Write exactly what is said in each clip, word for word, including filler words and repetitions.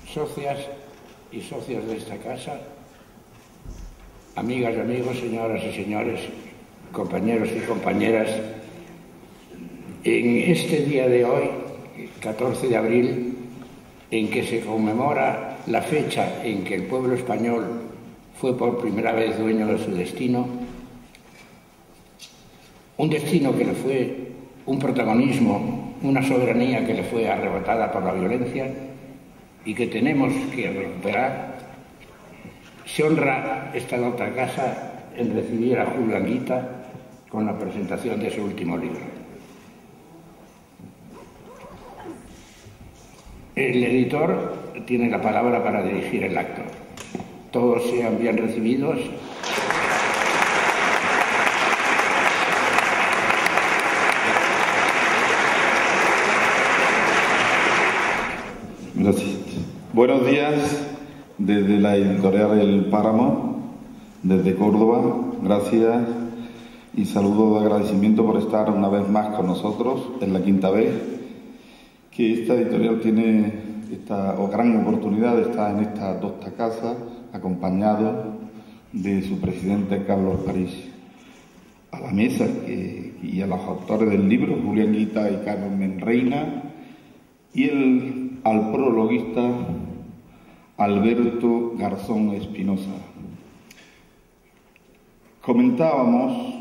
socias y socios de esta casa, amigas y amigos, señoras y señores, compañeros y compañeras, en este día de hoy, catorce de abril, en que se conmemora la fecha en que el pueblo español fue por primera vez dueño de su destino, un destino que le fue un protagonismo, una soberanía que le fue arrebatada por la violencia y que tenemos que recuperar. Se honra esta nota casa en recibir a Julio Anguita con la presentación de su último libro. El editor tiene la palabra para dirigir el acto. Todos sean bien recibidos. Gracias. Buenos días desde la editorial El Páramo, desde Córdoba. Gracias y saludo de agradecimiento por estar una vez más con nosotros. Es la quinta vez que esta editorial tiene esta o gran oportunidad de estar en esta docta casa, acompañado de su presidente Carlos París. A la mesa que, y a los autores del libro, Julio Anguita y Carmen Reina, y el, al prologuista Alberto Garzón Espinosa. Comentábamos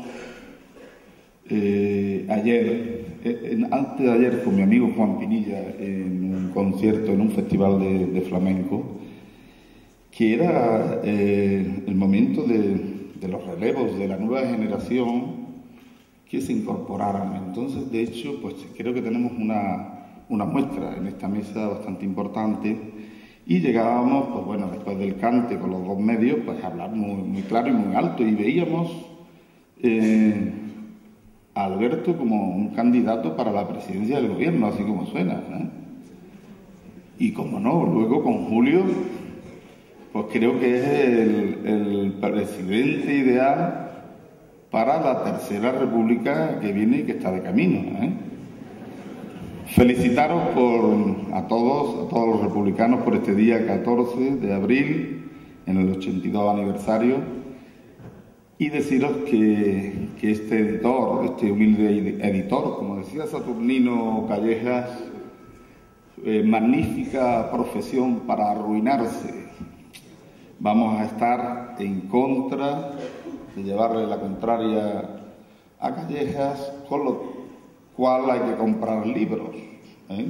eh, ayer, eh, antes de ayer, con mi amigo Juan Pinilla, en un concierto, en un festival de, de flamenco, que era eh, el momento de, de los relevos de la nueva generación que se incorporaran. Entonces, de hecho, pues creo que tenemos una, una muestra en esta mesa bastante importante y llegábamos, pues bueno, después del cante con los dos medios, pues a hablar muy, muy claro y muy alto y veíamos eh, a Alberto como un candidato para la presidencia del gobierno, así como suena, ¿eh? Y como no, luego con Julio, pues creo que es el, el presidente ideal para la tercera república que viene y que está de camino, ¿eh? Felicitaros por, a todos, a todos los republicanos por este día catorce de abril, en el ochenta y dos aniversario, y deciros que, que este editor, este humilde editor, como decía Saturnino Callejas, eh, magnífica profesión para arruinarse. Vamos a estar en contra de llevarle la contraria a Callejas, con lo cual hay que comprar libros. ¿eh?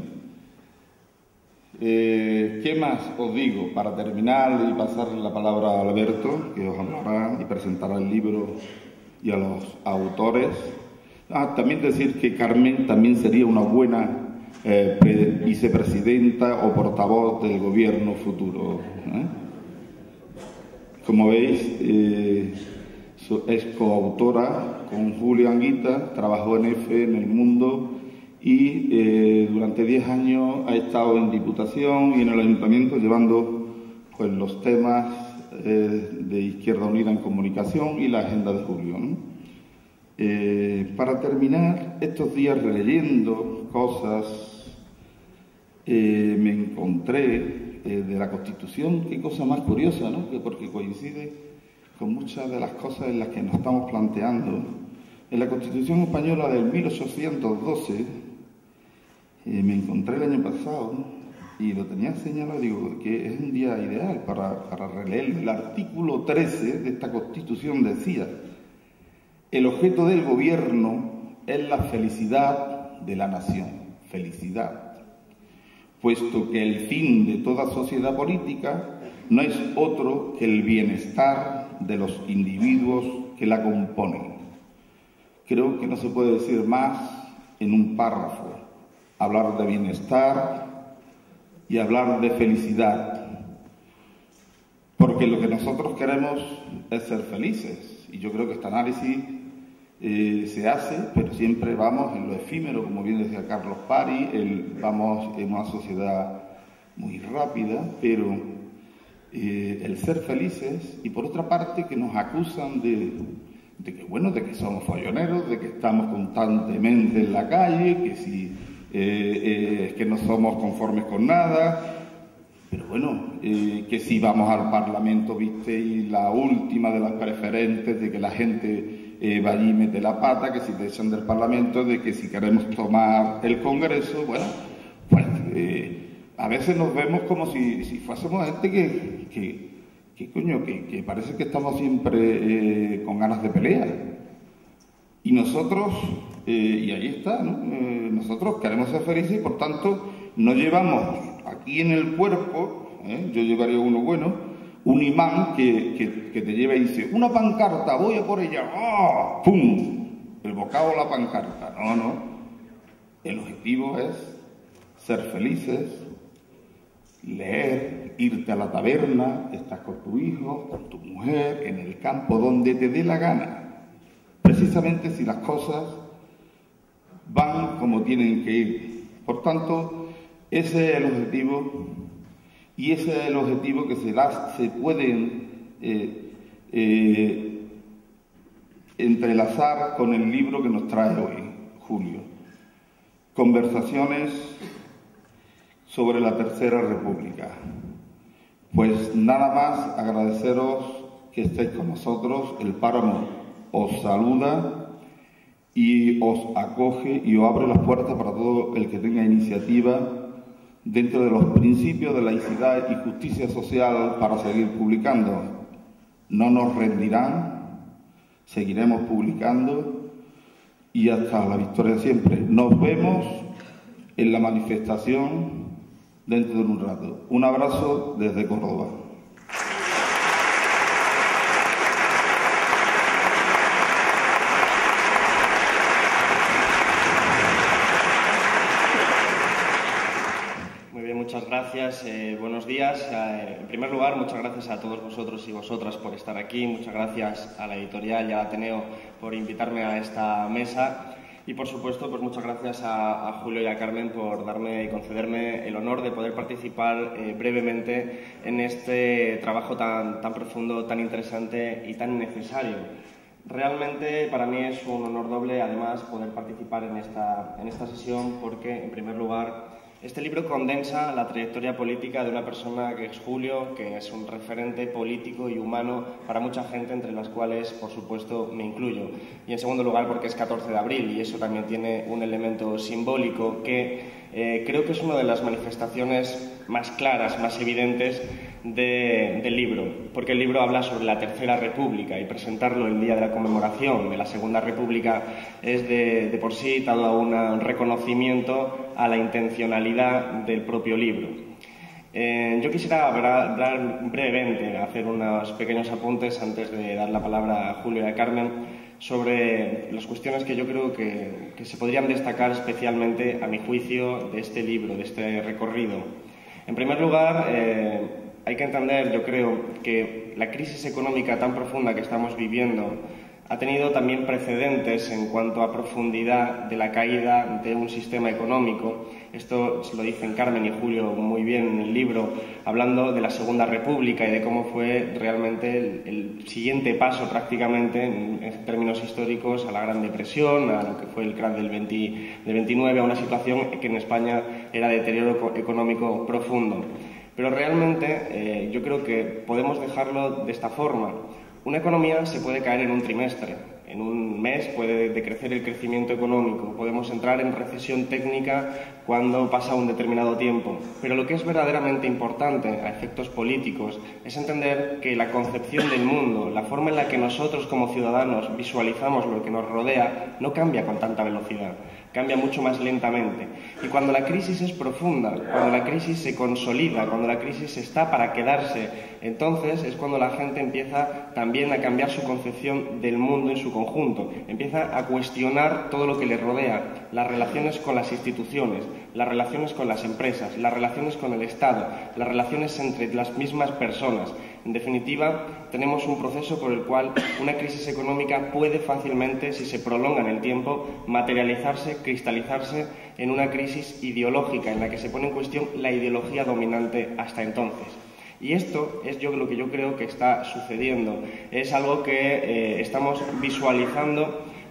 Eh, ¿Qué más os digo? Para terminar y pasarle la palabra a Alberto, que os hablará y presentará el libro, y a los autores. Ah, también decir que Carmen también sería una buena eh, vicepresidenta o portavoz del gobierno futuro. ¿eh? Como veis, eh, es coautora con Julio Anguita, trabajó en EFE, en El Mundo, y eh, durante diez años ha estado en Diputación y en el Ayuntamiento llevando pues, los temas eh, de Izquierda Unida en Comunicación y la agenda de Julio, ¿no? Eh, para terminar, estos días releyendo cosas, eh, me encontré eh, de la Constitución, qué cosa más curiosa, ¿no? Porque coincide con muchas de las cosas en las que nos estamos planteando. En la Constitución Española del mil ochocientos doce, eh, me encontré el año pasado, ¿no? Y lo tenía señalado, digo, que es un día ideal para, para releer. El artículo trece de esta Constitución decía: el objeto del gobierno es la felicidad de la nación, felicidad, puesto que el fin de toda sociedad política no es otro que el bienestar de los individuos que la componen. Creo que no se puede decir más en un párrafo. Hablar de bienestar y hablar de felicidad. Porque lo que nosotros queremos es ser felices. Y yo creo que este análisis eh, se hace, pero siempre vamos en lo efímero, como bien decía Carlos París, el, vamos en una sociedad muy rápida, pero Eh, el ser felices, y por otra parte que nos acusan de, de que bueno, de que somos folloneros, de que estamos constantemente en la calle, que si eh, eh, que no somos conformes con nada. Pero bueno, eh, que si vamos al Parlamento, viste, y la última de las preferentes de que la gente eh, va allí y mete la pata, que si te echan del Parlamento, de que si queremos tomar el Congreso, bueno, pues eh, a veces nos vemos como si, si fuésemos gente que, que, que coño, que, que parece que estamos siempre eh, con ganas de pelear. Y nosotros, eh, y ahí está, ¿no? Eh, nosotros queremos ser felices y por tanto no llevamos aquí en el cuerpo, ¿eh? Yo llevaría uno bueno, un imán que, que, que te lleva y dice, una pancarta, voy a por ella, ¡ah! ¡Pum! El bocado o la pancarta. No, no. El objetivo es ser felices, leer, irte a la taberna, estás con tu hijo, con tu mujer, en el campo, donde te dé la gana. Precisamente si las cosas van como tienen que ir. Por tanto, ese es el objetivo y ese es el objetivo que se, las, se pueden eh, eh, entrelazar con el libro que nos trae hoy, Julio. Conversaciones sobre la Tercera República. Pues nada más agradeceros que estéis con nosotros. El Páramo os saluda y os acoge y os abre las puertas para todo el que tenga iniciativa dentro de los principios de laicidad y justicia social para seguir publicando. No nos rendirán, seguiremos publicando y hasta la victoria siempre. Nos vemos en la manifestación dentro de un rato. Un abrazo desde Córdoba. Muchas gracias, eh, buenos días. Eh, en primer lugar, muchas gracias a todos vosotros y vosotras por estar aquí. Muchas gracias a la editorial y a Ateneo por invitarme a esta mesa. Y, por supuesto, pues muchas gracias a, a Julio y a Carmen por darme y concederme el honor de poder participar eh, brevemente en este trabajo tan, tan profundo, tan interesante y tan necesario. Realmente para mí es un honor doble, además, poder participar en esta, en esta sesión porque, en primer lugar, este libro condensa la trayectoria política de una persona que es Julio, que es un referente político y humano para mucha gente, entre las cuales, por supuesto, me incluyo. Y en segundo lugar, porque es catorce de abril y eso también tiene un elemento simbólico que eh, creo que es una de las manifestaciones más claras, más evidentes de, del libro, porque el libro habla sobre la Tercera República y presentarlo el día de la conmemoración de la Segunda República es de, de por sí todo un reconocimiento a la intencionalidad del propio libro. Eh, yo quisiera hablar brevemente, hacer unos pequeños apuntes antes de dar la palabra a Julio y a Carmen sobre las cuestiones que yo creo que, que se podrían destacar especialmente, a mi juicio, de este libro, de este recorrido. En primer lugar, eh, hay que entender, yo creo, que la crisis económica tan profunda que estamos viviendo ha tenido también precedentes en cuanto a profundidad de la caída de un sistema económico. Esto se lo dicen Carmen y Julio muy bien en el libro, hablando de la Segunda República y de cómo fue realmente el, el siguiente paso prácticamente en, en términos históricos a la Gran Depresión, a lo que fue el crack del, veinte, del veintinueve, a una situación que en España era de deterioro económico profundo. Pero realmente eh, yo creo que podemos dejarlo de esta forma. Una economía se puede caer en un trimestre, en un mes puede decrecer el crecimiento económico, podemos entrar en recesión técnica cuando pasa un determinado tiempo. Pero lo que es verdaderamente importante a efectos políticos es entender que la concepción del mundo, la forma en la que nosotros como ciudadanos visualizamos lo que nos rodea, no cambia con tanta velocidad, cambia mucho más lentamente. Y cuando la crisis es profunda, cuando la crisis se consolida, cuando la crisis está para quedarse, entonces es cuando la gente empieza también a cambiar su concepción del mundo en su conjunto, empieza a cuestionar todo lo que le rodea, las relaciones con las instituciones, las relaciones con las empresas, las relaciones con el Estado, las relaciones entre las mismas personas. En definitiva, tenemos un proceso por el cual una crisis económica puede fácilmente, si se prolonga en el tiempo, materializarse, cristalizarse en una crisis ideológica en la que se pone en cuestión la ideología dominante hasta entonces. Y esto es yo lo que yo creo que está sucediendo. Es algo que eh, estamos visualizando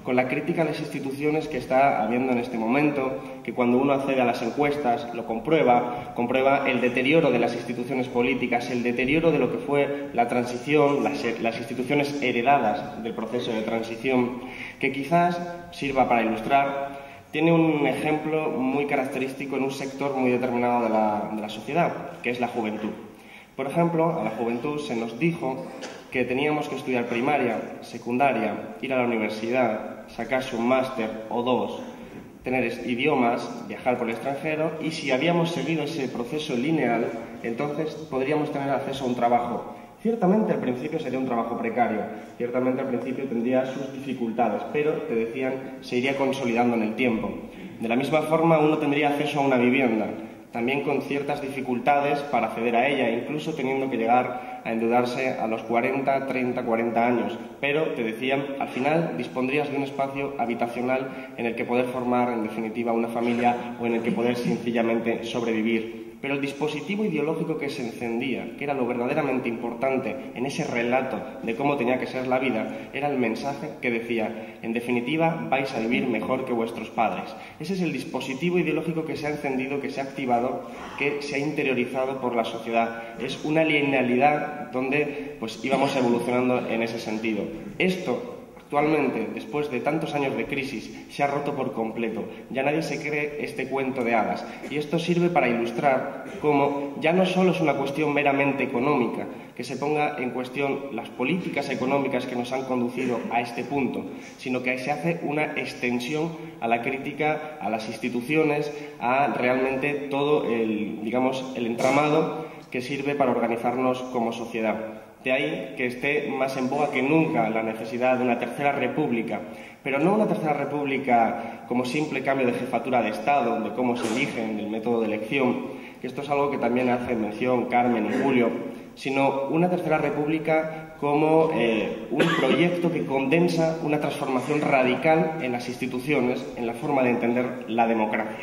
con la crítica a las instituciones que está habiendo en este momento, que cuando uno accede a las encuestas lo comprueba, comprueba el deterioro de las instituciones políticas, el deterioro de lo que fue la transición, las, las instituciones heredadas del proceso de transición, que quizás sirva para ilustrar. Tiene un ejemplo muy característico en un sector muy determinado de la, de la sociedad, que es la juventud. Por ejemplo, a la juventud se nos dijo que teníamos que estudiar primaria, secundaria, ir a la universidad, sacarse un máster o dos, tener idiomas, viajar por el extranjero, y si habíamos seguido ese proceso lineal, entonces podríamos tener acceso a un trabajo. Ciertamente al principio sería un trabajo precario, ciertamente al principio tendría sus dificultades, pero, te decían, se iría consolidando en el tiempo. De la misma forma, uno tendría acceso a una vivienda, también con ciertas dificultades para acceder a ella, incluso teniendo que llegar a endeudarse a los cuarenta, treinta, cuarenta años. Pero, te decían, al final dispondrías de un espacio habitacional en el que poder formar, en definitiva, una familia o en el que poder sencillamente sobrevivir. Pero el dispositivo ideológico que se encendía, que era lo verdaderamente importante en ese relato de cómo tenía que ser la vida, era el mensaje que decía, en definitiva, vais a vivir mejor que vuestros padres. Ese es el dispositivo ideológico que se ha encendido, que se ha activado, que se ha interiorizado por la sociedad. Es una linealidad donde pues, íbamos evolucionando en ese sentido. Esto, actualmente, después de tantos años de crisis, se ha roto por completo. Ya nadie se cree este cuento de hadas. Y esto sirve para ilustrar cómo ya no solo es una cuestión meramente económica, que se ponga en cuestión las políticas económicas que nos han conducido a este punto, sino que se hace una extensión a la crítica a las instituciones, a realmente todo el, digamos, el entramado que sirve para organizarnos como sociedad. De ahí que esté más en boga que nunca la necesidad de una tercera república, pero no una tercera república como simple cambio de jefatura de Estado, de cómo se eligen, del método de elección, que esto es algo que también hace mención Carmen y Julio, sino una tercera república como eh, un proyecto que condensa una transformación radical en las instituciones, en la forma de entender la democracia.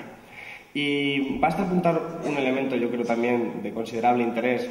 Y basta apuntar un elemento, yo creo también de considerable interés,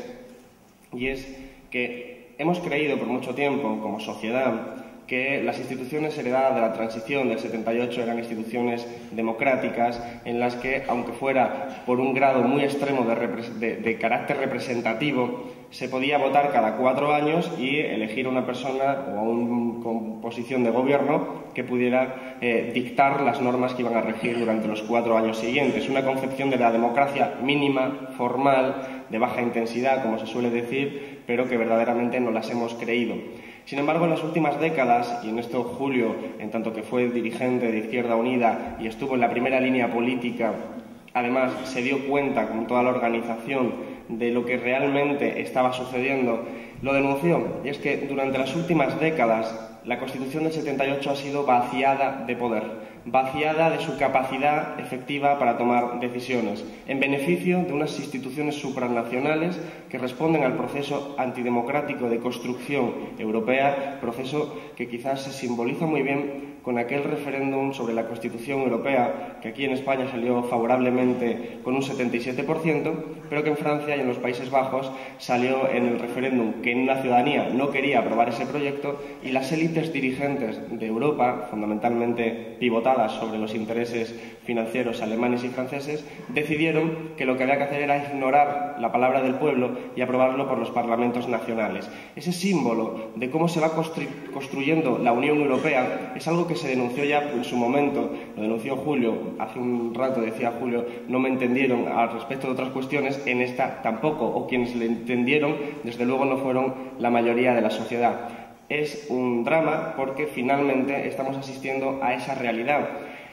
y es que hemos creído por mucho tiempo, como sociedad, que las instituciones heredadas de la transición del setenta y ocho eran instituciones democráticas en las que, aunque fuera por un grado muy extremo de, de, de carácter representativo, se podía votar cada cuatro años y elegir a una persona o a una composición de gobierno que pudiera eh, dictar las normas que iban a regir durante los cuatro años siguientes. Una concepción de la democracia mínima, formal, de baja intensidad, como se suele decir, pero que verdaderamente no las hemos creído. Sin embargo, en las últimas décadas, y en esto Julio, en tanto que fue dirigente de Izquierda Unida y estuvo en la primera línea política, además se dio cuenta con toda la organización de lo que realmente estaba sucediendo, lo denunció. Y es que durante las últimas décadas la Constitución del setenta y ocho ha sido vaciada de poder, vaciada de su capacidad efectiva para tomar decisiones, en beneficio de unas instituciones supranacionales que responden al proceso antidemocrático de construcción europea, proceso que quizás se simboliza muy bien con aquel referéndum sobre la Constitución Europea, que aquí en España salió favorablemente con un setenta y siete por ciento, pero que en Francia y en los Países Bajos salió en el referéndum que la ciudadanía no quería aprobar ese proyecto y las élites dirigentes de Europa, fundamentalmente pivotadas sobre los intereses financieros alemanes y franceses, decidieron que lo que había que hacer era ignorar la palabra del pueblo y aprobarlo por los parlamentos nacionales. Ese símbolo de cómo se va constru construyendo la Unión Europea es algo que se denunció ya en su momento, lo denunció Julio, hace un rato decía Julio, no me entendieron al respecto de otras cuestiones, en esta tampoco, o quienes le entendieron, desde luego no fueron la mayoría de la sociedad. Es un drama porque finalmente estamos asistiendo a esa realidad.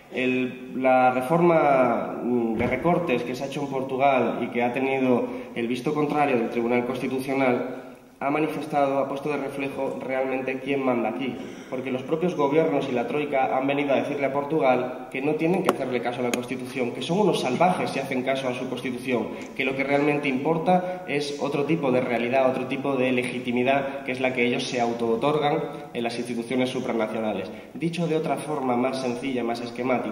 El, la reforma de recortes que se ha hecho en Portugal y que ha tenido el visto contrario del Tribunal Constitucional ha manifestado, ha puesto de reflejo realmente quién manda aquí, porque los propios gobiernos y la Troika han venido a decirle a Portugal que no tienen que hacerle caso a la Constitución, que son unos salvajes si hacen caso a su Constitución, que lo que realmente importa es otro tipo de realidad, otro tipo de legitimidad, que es la que ellos se auto-otorgan en las instituciones supranacionales. Dicho de otra forma más sencilla, más esquemática,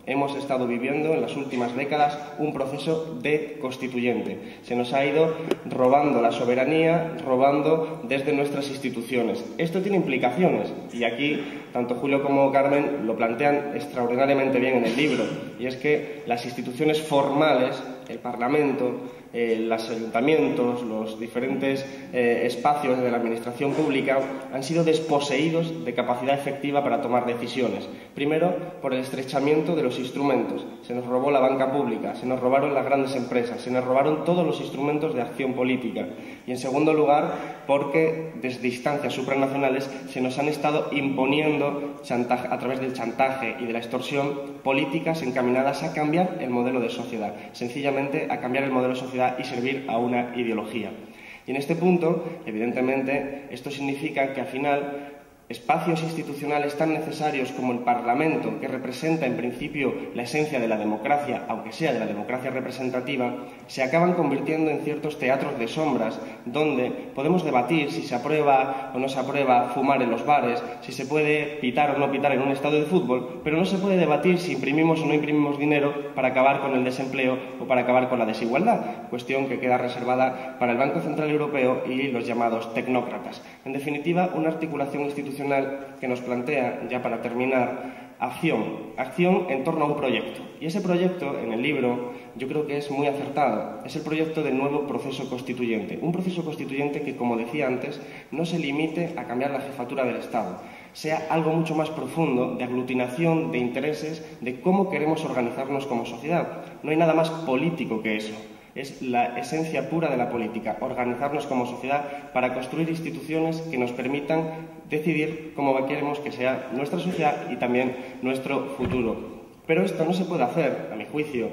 Hemos estado viviendo en las últimas décadas un proceso deconstituyente. Se nos ha ido robando la soberanía, robando desde nuestras instituciones. Esto tiene implicaciones y aquí tanto Julio como Carmen lo plantean extraordinariamente bien en el libro, y es que las instituciones formales, el Parlamento, eh, los ayuntamientos, los diferentes eh, espacios de la administración pública han sido desposeídos de capacidad efectiva para tomar decisiones. Primero, por el estrechamiento de los instrumentos. Se nos robó la banca pública, se nos robaron las grandes empresas, se nos robaron todos los instrumentos de acción política. Y, en segundo lugar, porque desde instancias supranacionales se nos han estado imponiendo chantaje, a través del chantaje y de la extorsión, políticas encaminadas a cambiar el modelo de sociedad, sencillamente a cambiar el modelo de sociedad y servir a una ideología. Y en este punto, evidentemente, esto significa que al final espacios institucionales tan necesarios como el Parlamento, que representa en principio la esencia de la democracia, aunque sea de la democracia representativa, se acaban convirtiendo en ciertos teatros de sombras donde podemos debatir si se aprueba o no se aprueba fumar en los bares, si se puede pitar o no pitar en un estadio de fútbol, pero no se puede debatir si imprimimos o no imprimimos dinero para acabar con el desempleo o para acabar con la desigualdad, cuestión que queda reservada para el Banco Central Europeo y los llamados tecnócratas. En definitiva, una articulación institucional que nos plantea, ya para terminar, acción, acción en torno a un proyecto. Y ese proyecto, en el libro, yo creo que es muy acertado. Es el proyecto del nuevo proceso constituyente. Un proceso constituyente que, como decía antes, no se limite a cambiar la jefatura del Estado, sea algo mucho más profundo, de aglutinación de intereses, de cómo queremos organizarnos como sociedad. No hay nada más político que eso. Es la esencia pura de la política, organizarnos como sociedad para construir instituciones que nos permitan decidir cómo queremos que sea nuestra sociedad y también nuestro futuro. Pero esto no se puede hacer, a mi juicio,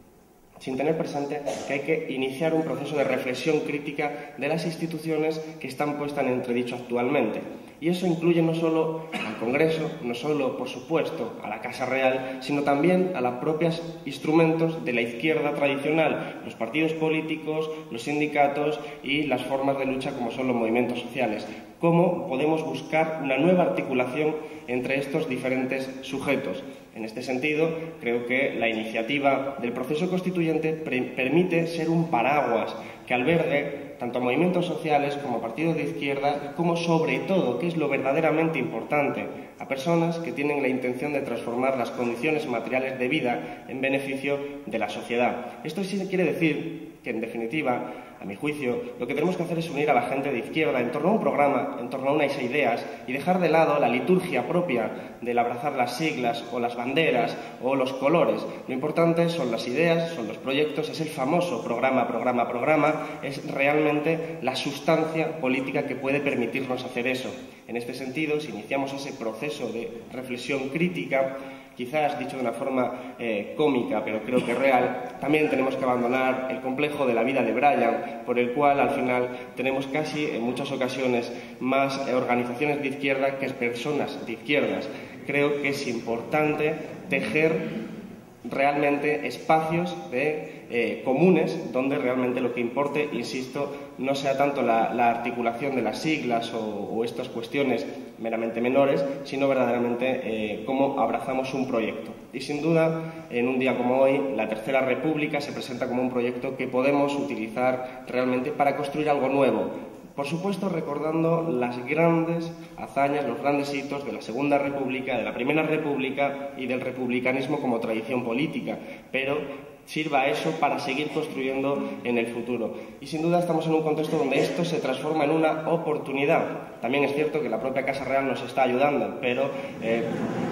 sin tener presente que hay que iniciar un proceso de reflexión crítica de las instituciones que están puestas en entredicho actualmente. Y eso incluye no solo al Congreso, no solo, por supuesto, a la Casa Real, sino también a los propios instrumentos de la izquierda tradicional, los partidos políticos, los sindicatos y las formas de lucha como son los movimientos sociales. ¿Cómo podemos buscar una nueva articulación entre estos diferentes sujetos? En este sentido, creo que la iniciativa del proceso constituyente permite ser un paraguas que albergue tanto a movimientos sociales como a partidos de izquierda, como sobre todo, que es lo verdaderamente importante, a personas que tienen la intención de transformar las condiciones materiales de vida en beneficio de la sociedad. Esto sí quiere decir que, en definitiva, a mi juicio, lo que tenemos que hacer es unir a la gente de izquierda en torno a un programa, en torno a unas ideas y dejar de lado la liturgia propia del abrazar las siglas o las banderas o los colores. Lo importante son las ideas, son los proyectos, es el famoso programa, programa, programa, es realmente la sustancia política que puede permitirnos hacer eso. En este sentido, si iniciamos ese proceso de reflexión crítica, quizás dicho de una forma eh, cómica, pero creo que real, también tenemos que abandonar el complejo de la vida de Brian, por el cual al final tenemos casi en muchas ocasiones más eh, organizaciones de izquierda que personas de izquierdas. Creo que es importante tejer realmente espacios de, eh, comunes donde realmente lo que importe, insisto, no sea tanto la, la articulación de las siglas o, o estas cuestiones meramente menores, sino verdaderamente eh, cómo abrazamos un proyecto. Y sin duda, en un día como hoy, la Tercera República se presenta como un proyecto que podemos utilizar realmente para construir algo nuevo. Por supuesto, recordando las grandes hazañas, los grandes hitos de la Segunda República, de la Primera República y del republicanismo como tradición política, pero sirva eso para seguir construyendo en el futuro. Y sin duda estamos en un contexto donde esto se transforma en una oportunidad. También es cierto que la propia Casa Real nos está ayudando, pero, eh,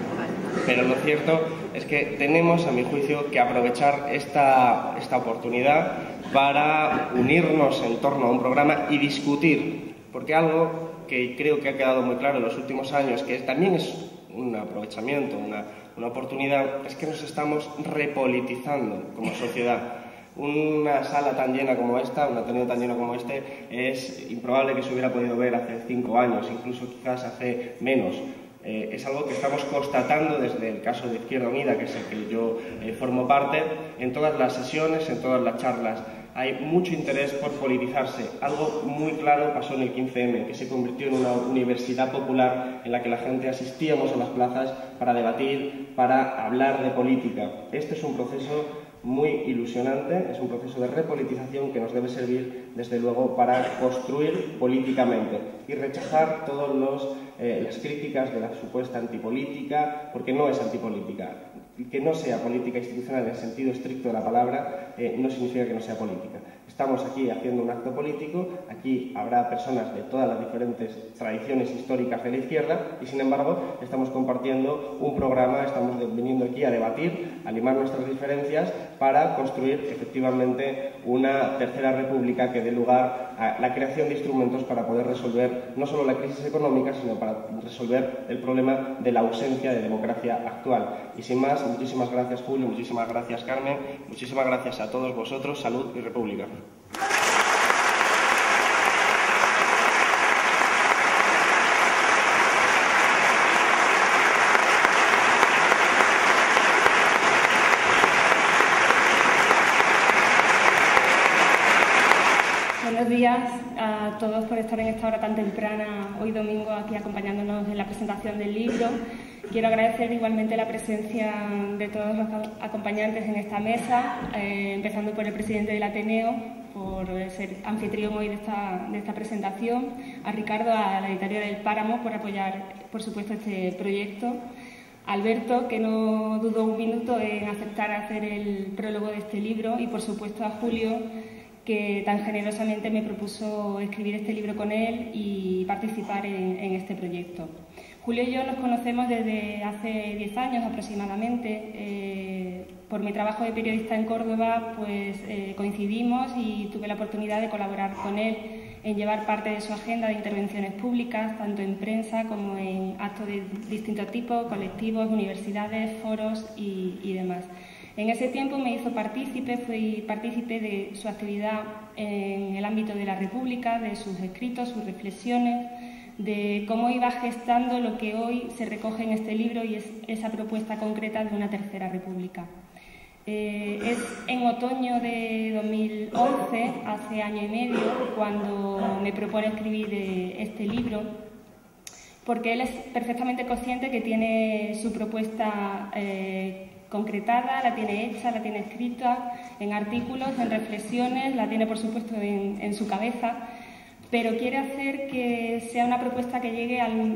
pero lo cierto es que tenemos, a mi juicio, que aprovechar esta, esta oportunidad para unirnos en torno a un programa y discutir, porque algo que creo que ha quedado muy claro en los últimos años, que también es un aprovechamiento, una, una oportunidad, es que nos estamos repolitizando como sociedad. Una sala tan llena como esta, un ateneo tan lleno como este, es improbable que se hubiera podido ver hace cinco años, incluso quizás hace menos. Eh, es algo que estamos constatando desde el caso de Izquierda Unida, que es el que yo eh, formo parte, en todas las sesiones, en todas las charlas hay mucho interés por politizarse. Algo muy claro pasó en el quince eme, que se convirtió en una universidad popular en la que la gente asistíamos a las plazas para debatir, para hablar de política. Este es un proceso muy ilusionante, es un proceso de repolitización que nos debe servir, desde luego, para construir políticamente y rechazar todas eh, las críticas de la supuesta antipolítica, porque no es antipolítica. Que no sea política institucional en el sentido estricto de la palabra eh, no significa que no sea política. Estamos aquí haciendo un acto político, aquí habrá personas de todas las diferentes tradiciones históricas de la izquierda y, sin embargo, estamos compartiendo un programa, estamos viniendo aquí a debatir, a limar nuestras diferencias para construir efectivamente una tercera república que dé lugar a la creación de instrumentos para poder resolver no solo la crisis económica, sino para resolver el problema de la ausencia de democracia actual. Y sin más, muchísimas gracias, Julio, muchísimas gracias, Carmen, muchísimas gracias a todos vosotros. Salud y República. Buenos días a todos por estar en esta hora tan temprana, hoy domingo, aquí acompañándonos en la presentación del libro. Quiero agradecer igualmente la presencia de todos los acompañantes en esta mesa, eh, empezando por el presidente del Ateneo, por ser anfitrión hoy de esta, de esta presentación, a Ricardo, a la editorial del Páramo, por apoyar, por supuesto, este proyecto, a Alberto, que no dudó un minuto en aceptar hacer el prólogo de este libro, y, por supuesto, a Julio, que tan generosamente me propuso escribir este libro con él y participar en, en este proyecto. Julio y yo nos conocemos desde hace diez años aproximadamente. Eh, por mi trabajo de periodista en Córdoba, pues eh, coincidimos y tuve la oportunidad de colaborar con él en llevar parte de su agenda de intervenciones públicas, tanto en prensa como en actos de distintos tipos, colectivos, universidades, foros y, y demás. En ese tiempo me hizo partícipe, fui partícipe de su actividad en el ámbito de la República, de sus escritos, sus reflexiones, de cómo iba gestando lo que hoy se recoge en este libro y es esa propuesta concreta de una tercera república. Eh, es en otoño de dos mil once, hace año y medio, cuando me propone escribir eh, este libro, porque él es perfectamente consciente que tiene su propuesta eh, concretada, la tiene hecha, la tiene escrita en artículos, en reflexiones, la tiene por supuesto en, en su cabeza, pero quiere hacer que sea una propuesta que llegue al,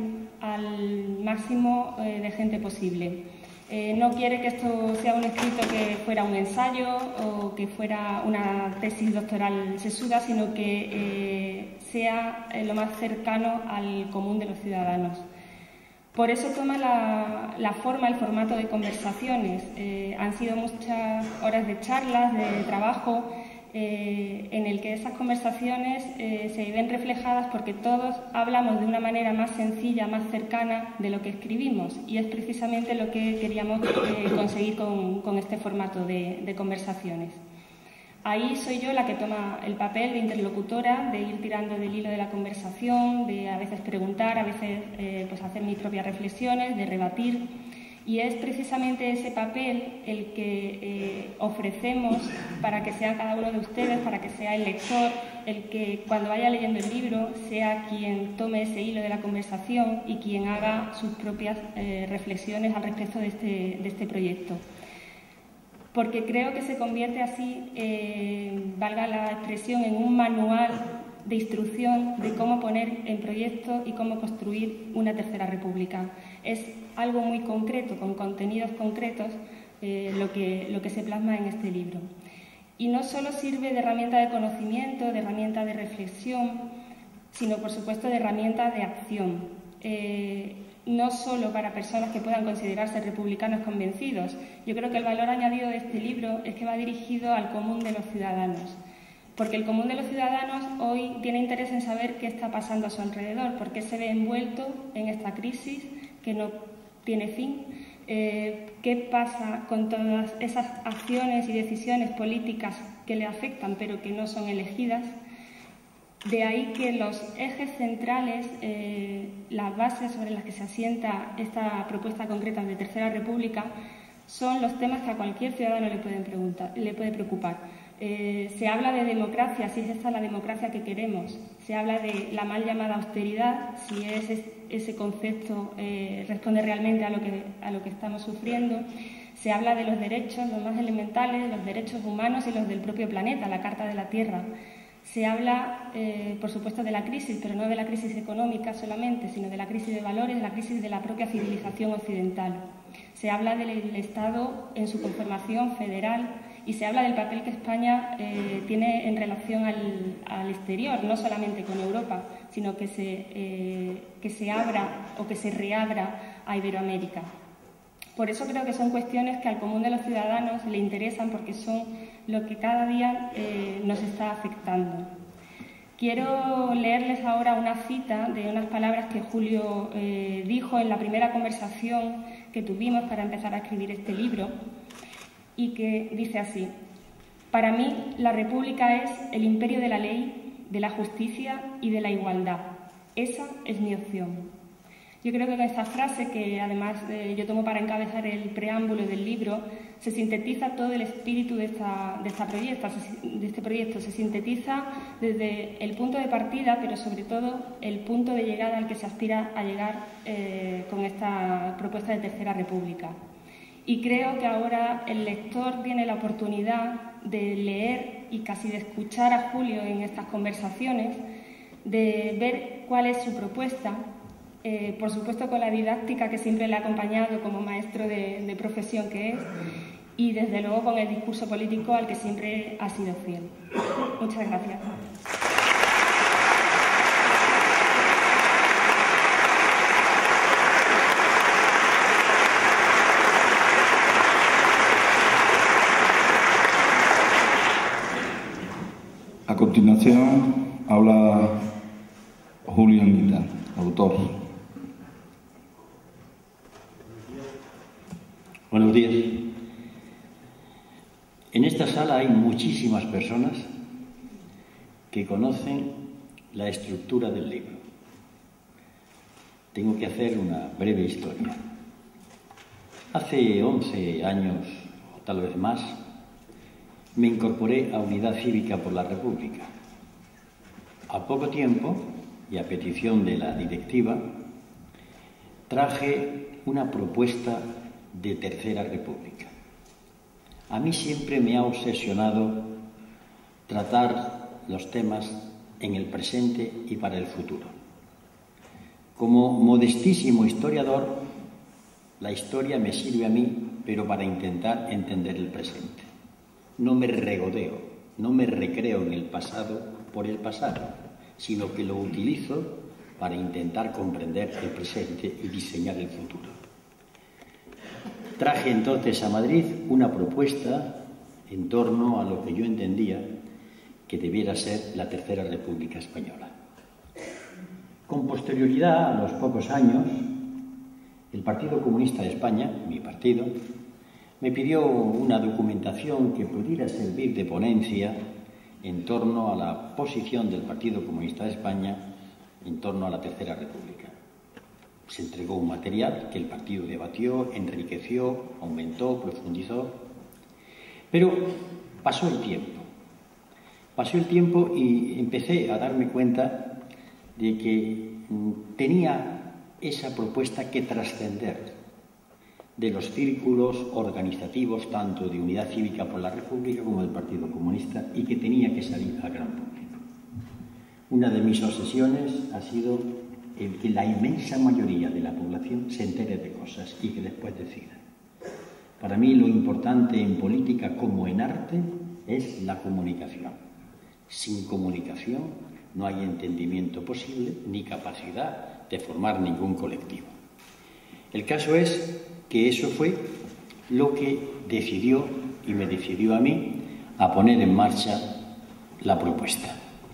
al máximo eh, de gente posible. Eh, no quiere que esto sea un escrito que fuera un ensayo o que fuera una tesis doctoral sesuda, sino que eh, sea eh, lo más cercano al común de los ciudadanos. Por eso toma la, la forma, el formato de conversaciones. Eh, han sido muchas horas de charlas, de trabajo, eh, en el que esas conversaciones eh, se ven reflejadas porque todos hablamos de una manera más sencilla, más cercana de lo que escribimos, y es precisamente lo que queríamos eh, conseguir con, con este formato de, de conversaciones. Ahí soy yo la que toma el papel de interlocutora, de ir tirando del hilo de la conversación, de a veces preguntar, a veces eh, pues hacer mis propias reflexiones, de rebatir. Y es precisamente ese papel el que eh, ofrecemos para que sea cada uno de ustedes, para que sea el lector, el que cuando vaya leyendo el libro sea quien tome ese hilo de la conversación y quien haga sus propias eh, reflexiones al respecto de este, de este proyecto. Porque creo que se convierte así, eh, valga la expresión, en un manual de instrucción de cómo poner en proyecto y cómo construir una tercera república. Es algo muy concreto, con contenidos concretos, eh, lo que, lo que se plasma en este libro. Y no solo sirve de herramienta de conocimiento, de herramienta de reflexión, sino, por supuesto, de herramienta de acción. Eh, no solo para personas que puedan considerarse republicanos convencidos. Yo creo que el valor añadido de este libro es que va dirigido al común de los ciudadanos, porque el común de los ciudadanos hoy tiene interés en saber qué está pasando a su alrededor, por qué se ve envuelto en esta crisis que no tiene fin, eh, qué pasa con todas esas acciones y decisiones políticas que le afectan pero que no son elegidas. De ahí que los ejes centrales, eh, las bases sobre las que se asienta esta propuesta concreta de Tercera República, son los temas que a cualquier ciudadano le pueden preguntar, le puede preocupar. Eh, se habla de democracia, si es esta la democracia que queremos. Se habla de la mal llamada austeridad, si es, es, ese concepto eh, responde realmente a lo, que, a lo que estamos sufriendo. Se habla de los derechos, los más elementales, los derechos humanos y los del propio planeta, la Carta de la Tierra. Se habla, eh, por supuesto, de la crisis, pero no de la crisis económica solamente, sino de la crisis de valores, de la crisis de la propia civilización occidental. Se habla del Estado en su conformación federal y se habla del papel que España eh, tiene en relación al, al exterior, no solamente con Europa, sino que se, eh, que se abra o que se reabra a Iberoamérica. Por eso creo que son cuestiones que al común de los ciudadanos le interesan, porque son lo que cada día eh, nos está afectando. Quiero leerles ahora una cita de unas palabras que Julio eh, dijo en la primera conversación que tuvimos para empezar a escribir este libro, y que dice así: para mí la República es el imperio de la ley, de la justicia y de la igualdad. Esa es mi opción. Yo creo que en esta frase, que además eh, yo tomo para encabezar el preámbulo del libro, se sintetiza todo el espíritu de, esta, de, esta proyecto, de este proyecto. Se sintetiza desde el punto de partida, pero sobre todo el punto de llegada al que se aspira a llegar eh, con esta propuesta de Tercera República. Y creo que ahora el lector tiene la oportunidad de leer y casi de escuchar a Julio en estas conversaciones, de ver cuál es su propuesta. Eh, por supuesto, con la didáctica que siempre le ha acompañado como maestro de, de profesión que es, y desde luego con el discurso político al que siempre ha sido fiel. Muchas gracias. A continuación habla Julio Anguita, autor. Buenos días. En esta sala hay muchísimas personas que conocen la estructura del libro. Tengo que hacer una breve historia. Hace once años, o tal vez más, me incorporé a Unidad Cívica por la República. A poco tiempo, y a petición de la directiva, traje una propuesta de Tercera República. A mí siempre me ha obsesionado tratar los temas en el presente y para el futuro. Como modestísimo historiador, la historia me sirve a mí, pero para intentar entender el presente. No me regodeo, no me recreo en el pasado por el pasado, sino que lo utilizo para intentar comprender el presente y diseñar el futuro. Traje entonces a Madrid una propuesta en torno a lo que yo entendía que debiera ser la Tercera República Española. Con posterioridad, a los pocos años, el Partido Comunista de España, mi partido, me pidió una documentación que pudiera servir de ponencia en torno a la posición del Partido Comunista de España en torno a la Tercera República. Se entregó un material que el partido debatió, enriqueció, aumentó, profundizó. Pero pasó el tiempo. Pasó el tiempo y empecé a darme cuenta de que tenía esa propuesta que trascender de los círculos organizativos tanto de Unidad Cívica por la República como del Partido Comunista, y que tenía que salir al gran público. Una de mis obsesiones ha sido el que la inmensa mayoría de la población se entere de cosas y que después decida. Para mí lo importante en política como en arte es la comunicación. Sin comunicación no hay entendimiento posible ni capacidad de formar ningún colectivo. El caso es que eso fue lo que decidió y me decidió a mí a poner en marcha la propuesta.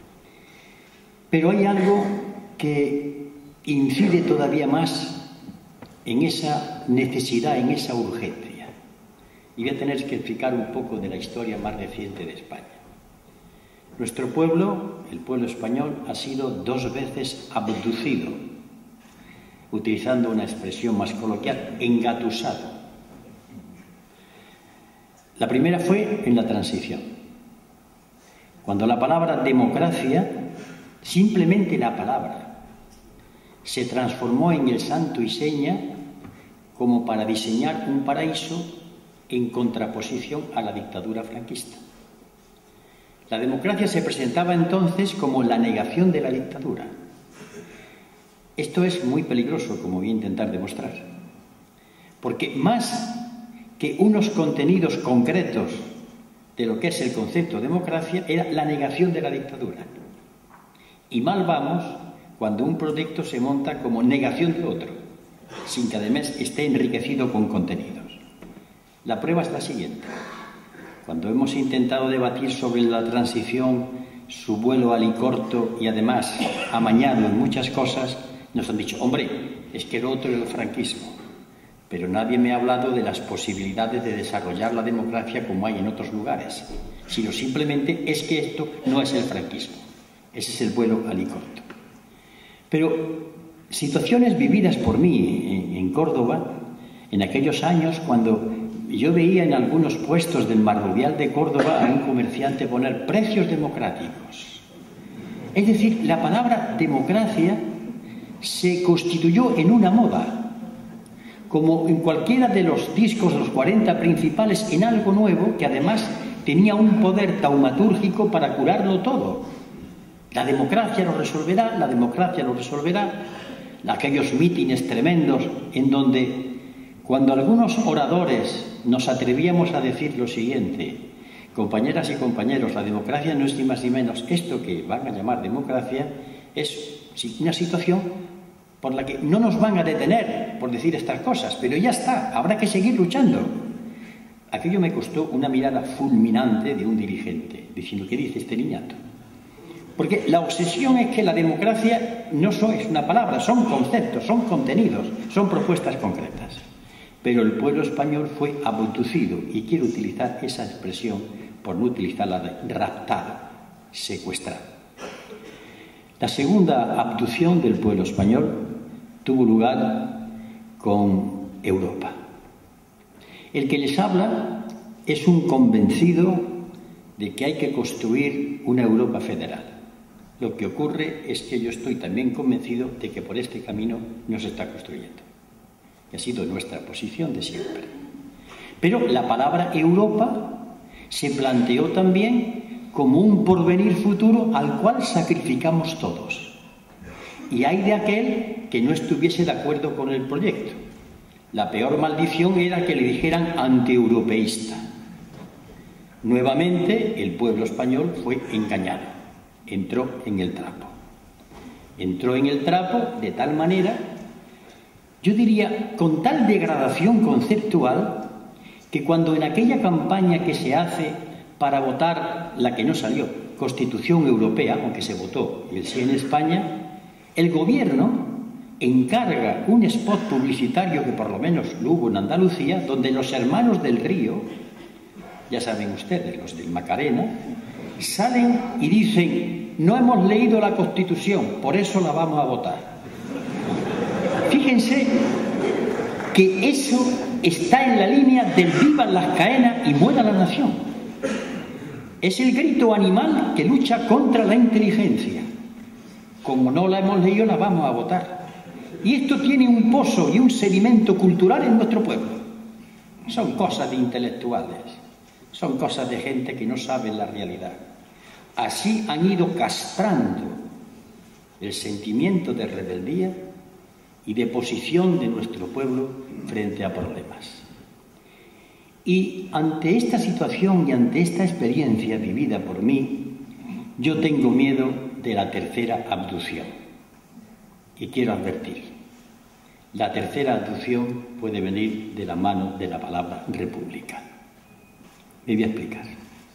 Pero hay algo que incide todavía más en esa necesidad, en esa urgencia. Y voy a tener que explicar un poco de la historia más reciente de España. Nuestro pueblo, el pueblo español, ha sido dos veces abducido, utilizando una expresión más coloquial, engatusado. La primera fue en la transición. cuando la palabra democracia, simplemente la palabra, se transformó en el santo y seña como para diseñar un paraíso en contraposición a la dictadura franquista. La democracia se presentaba entonces como la negación de la dictadura. Esto es muy peligroso, como voy a intentar demostrar, porque más que unos contenidos concretos de lo que es el concepto de democracia, era la negación de la dictadura. Y mal vamos cuando un proyecto se monta como negación de otro, sin que además esté enriquecido con contenidos. La prueba es la siguiente. Cuando hemos intentado debatir sobre la transición, su vuelo alicorto y además amañado en muchas cosas, nos han dicho, hombre, es que lo otro es el franquismo. Pero nadie me ha hablado de las posibilidades de desarrollar la democracia como hay en otros lugares, sino simplemente es que esto no es el franquismo. Ese es el vuelo alicorto. Pero situaciones vividas por mí en, en Córdoba, en aquellos años cuando yo veía en algunos puestos del Marrubial de Córdoba a un comerciante poner precios democráticos. Es decir, la palabra democracia se constituyó en una moda, como en cualquiera de los discos, los cuarenta principales, en algo nuevo que además tenía un poder taumatúrgico para curarlo todo. La democracia lo resolverá, la democracia lo resolverá. Aquellos mítines tremendos en donde, cuando algunos oradores nos atrevíamos a decir lo siguiente, compañeras y compañeros, la democracia no es ni más ni menos esto que van a llamar democracia, es una situación por la que no nos van a detener por decir estas cosas, pero ya está, habrá que seguir luchando. Aquello me costó una mirada fulminante de un dirigente, diciendo, ¿qué dice este niñato? Porque la obsesión es que la democracia no solo es una palabra, son conceptos, son contenidos, son propuestas concretas. Pero el pueblo español fue abducido, y quiero utilizar esa expresión por no utilizarla de raptado, secuestrado. La segunda abducción del pueblo español tuvo lugar con Europa. El que les habla es un convencido de que hay que construir una Europa federal. Lo que ocurre es que yo estoy también convencido de que por este camino no se está construyendo. Que ha sido nuestra posición de siempre. Pero la palabra Europa se planteó también como un porvenir futuro al cual sacrificamos todos. Y hay de aquel que no estuviese de acuerdo con el proyecto. La peor maldición era que le dijeran antieuropeísta. Nuevamente el pueblo español fue engañado, entró en el trapo. Entró en el trapo de tal manera, yo diría, con tal degradación conceptual, que cuando en aquella campaña que se hace para votar la que no salió, Constitución Europea, aunque se votó el sí en España, el gobierno encarga un spot publicitario que por lo menos lo hubo en Andalucía, donde los hermanos del Río, ya saben ustedes, los del Macarena, salen y dicen, no hemos leído la Constitución, por eso la vamos a votar. Fíjense que eso está en la línea del vivan las caenas y muera la nación. Es el grito animal que lucha contra la inteligencia. Como no la hemos leído, la vamos a votar. Y esto tiene un pozo y un sedimento cultural en nuestro pueblo. Son cosas de intelectuales, son cosas de gente que no sabe la realidad. Así han ido castrando el sentimiento de rebeldía y de posición de nuestro pueblo frente a problemas. Y ante esta situación y ante esta experiencia vivida por mí, yo tengo miedo de la tercera abducción. Y quiero advertir, la tercera abducción puede venir de la mano de la palabra república. Me voy a explicar.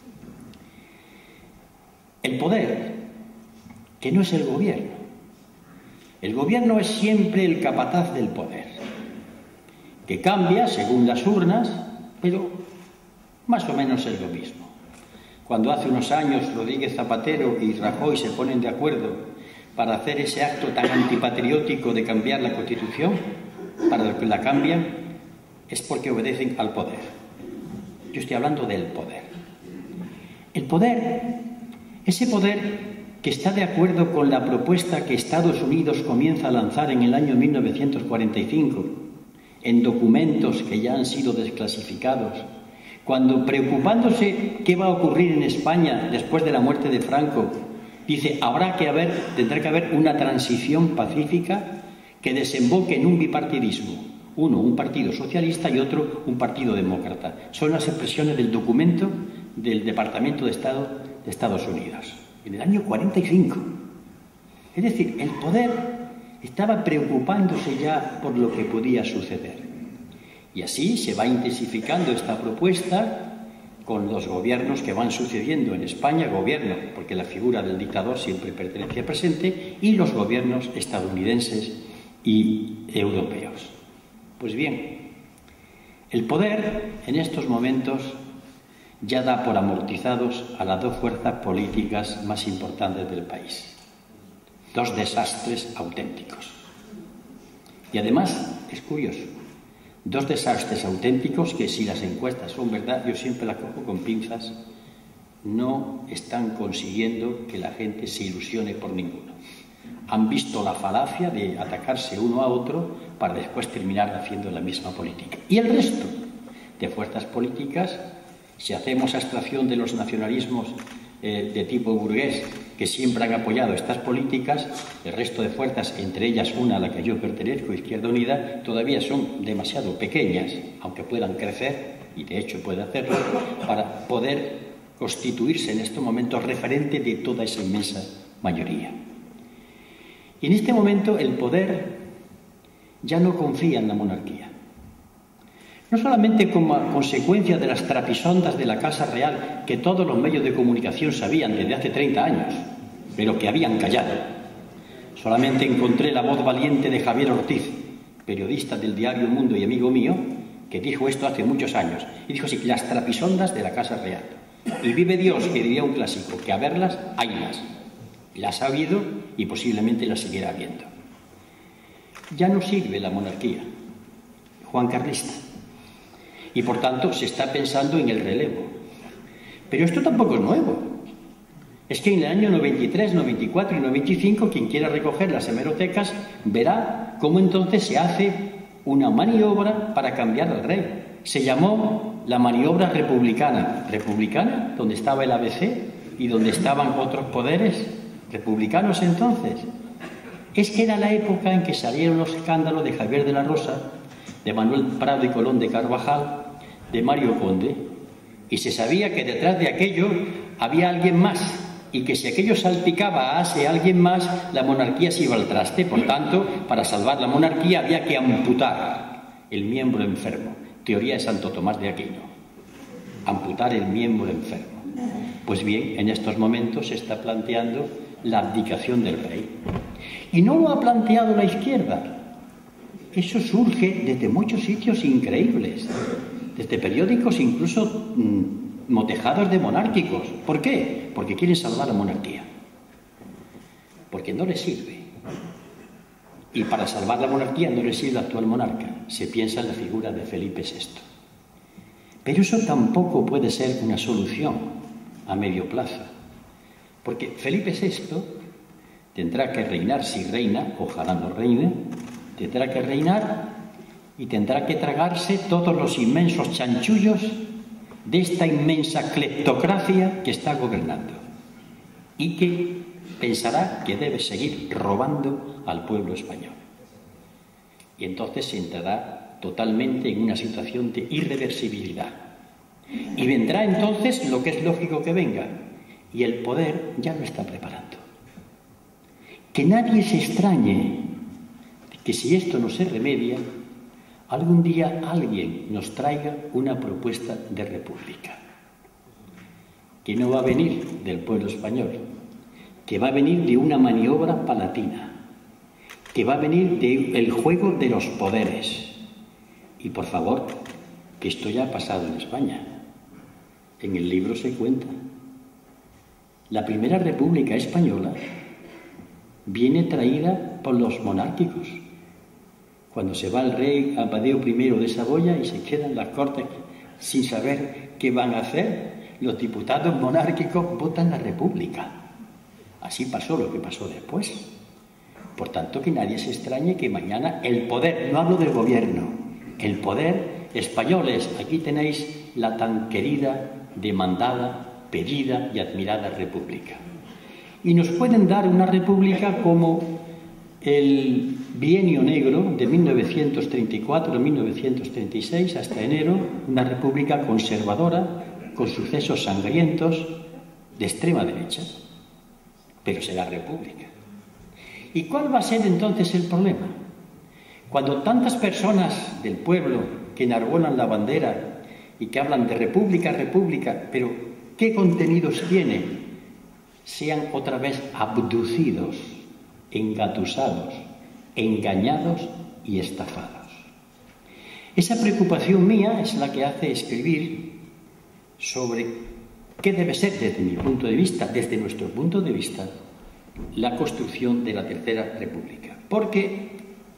El poder, que no es el gobierno. El gobierno es siempre el capataz del poder, que cambia según las urnas, pero más o menos es lo mismo. Cuando hace unos años Rodríguez Zapatero y Rajoy se ponen de acuerdo para hacer ese acto tan antipatriótico de cambiar la Constitución, para los que la cambian, es porque obedecen al poder. Yo estoy hablando del poder. El poder Ese poder que está de acuerdo con la propuesta que Estados Unidos comienza a lanzar en el año mil novecientos cuarenta y cinco, en documentos que ya han sido desclasificados, cuando, preocupándose qué va a ocurrir en España después de la muerte de Franco, dice, habrá que haber, tendrá que haber una transición pacífica que desemboque en un bipartidismo. Uno, un partido socialista y otro, un partido demócrata. Son las expresiones del documento del Departamento de Estado de Estados Unidos, en el año cuarenta y cinco. Es decir, el poder estaba preocupándose ya por lo que podía suceder. Y así se va intensificando esta propuesta con los gobiernos que van sucediendo en España, gobierno, porque la figura del dictador siempre pertenece al presente, y los gobiernos estadounidenses y europeos. Pues bien, el poder en estos momentos ya da por amortizados a las dos fuerzas políticas más importantes del país. Dos desastres auténticos. Y además, es curioso, dos desastres auténticos que, si las encuestas son verdad, yo siempre las cojo con pinzas, no están consiguiendo que la gente se ilusione por ninguno. Han visto la falacia de atacarse uno a otro para después terminar haciendo la misma política. Y el resto de fuerzas políticas, si hacemos abstracción de los nacionalismos eh, de tipo burgués que siempre han apoyado estas políticas, el resto de fuerzas, entre ellas una a la que yo pertenezco, Izquierda Unida, todavía son demasiado pequeñas, aunque puedan crecer, y de hecho pueden hacerlo, para poder constituirse en estos momentos referente de toda esa inmensa mayoría. Y en este momento el poder ya no confía en la monarquía. No solamente como consecuencia de las trapisondas de la Casa Real que todos los medios de comunicación sabían desde hace treinta años, pero que habían callado. Solamente encontré la voz valiente de Javier Ortiz, periodista del diario Mundo y amigo mío, que dijo esto hace muchos años. Y dijo así, las trapisondas de la Casa Real. Y vive Dios, que diría un clásico, que a verlas, haylas. Las ha habido y posiblemente las seguirá viendo. Ya no sirve la monarquía juancarlista y por tanto se está pensando en el relevo. Pero esto tampoco es nuevo. Es que en el año noventa y tres, noventa y cuatro y noventa y cinco, quien quiera recoger las hemerotecas verá cómo entonces se hace una maniobra para cambiar al rey. Se llamó la maniobra republicana. ¿Republicana? Donde estaba el A B C y donde estaban otros poderes republicanos entonces. Es que era la época en que salieron los escándalos de Javier de la Rosa, de Manuel Prado y Colón de Carvajal, de Mario Conde, y se sabía que detrás de aquello había alguien más, y que si aquello salpicaba a ese alguien más, la monarquía se iba al traste. Por tanto, para salvar la monarquía había que amputar el miembro enfermo. Teoría de Santo Tomás de Aquino. Amputar el miembro enfermo. Pues bien, en estos momentos se está planteando la abdicación del rey. Y no lo ha planteado la izquierda. Eso surge desde muchos sitios increíbles, desde periódicos incluso mmm, motejados de monárquicos. ¿Por qué? Porque quieren salvar la monarquía. Porque no les sirve. Y para salvar la monarquía no les sirve el actual monarca. Se piensa en la figura de Felipe sexto. Pero eso tampoco puede ser una solución a medio plazo. Porque Felipe sexto tendrá que reinar, si reina, ojalá no reine, tendrá que reinar y tendrá que tragarse todos los inmensos chanchullos de esta inmensa cleptocracia que está gobernando y que pensará que debe seguir robando al pueblo español. Y entonces se entrará totalmente en una situación de irreversibilidad. Y vendrá entonces lo que es lógico que venga, y el poder ya lo está preparando. Que nadie se extrañe que si esto no se remedia, algún día alguien nos traiga una propuesta de república, que no va a venir del pueblo español, que va a venir de una maniobra palatina, que va a venir del juego de los poderes. Y por favor, que esto ya ha pasado en España. En el libro se cuenta. La primera república española viene traída por los monárquicos. Cuando se va el rey Amadeo primero de Saboya y se quedan las cortes sin saber qué van a hacer, los diputados monárquicos votan la República. Así pasó lo que pasó después. Por tanto, que nadie se extrañe que mañana el poder, no hablo del gobierno, el poder, españoles, aquí tenéis la tan querida, demandada, pedida y admirada República. Y nos pueden dar una República como el bienio negro de mil novecientos treinta y cuatro a mil novecientos treinta y seis hasta enero, una República conservadora, con sucesos sangrientos de extrema derecha. Pero será República. ¿Y cuál va a ser entonces el problema? Cuando tantas personas del pueblo que enarbolan la bandera y que hablan de República, República, pero ¿qué contenidos tiene? Sean otra vez abducidos, engatusados, engañados y estafados. Esa preocupación mía es la que hace escribir sobre qué debe ser, desde mi punto de vista, desde nuestro punto de vista, la construcción de la Tercera República. Porque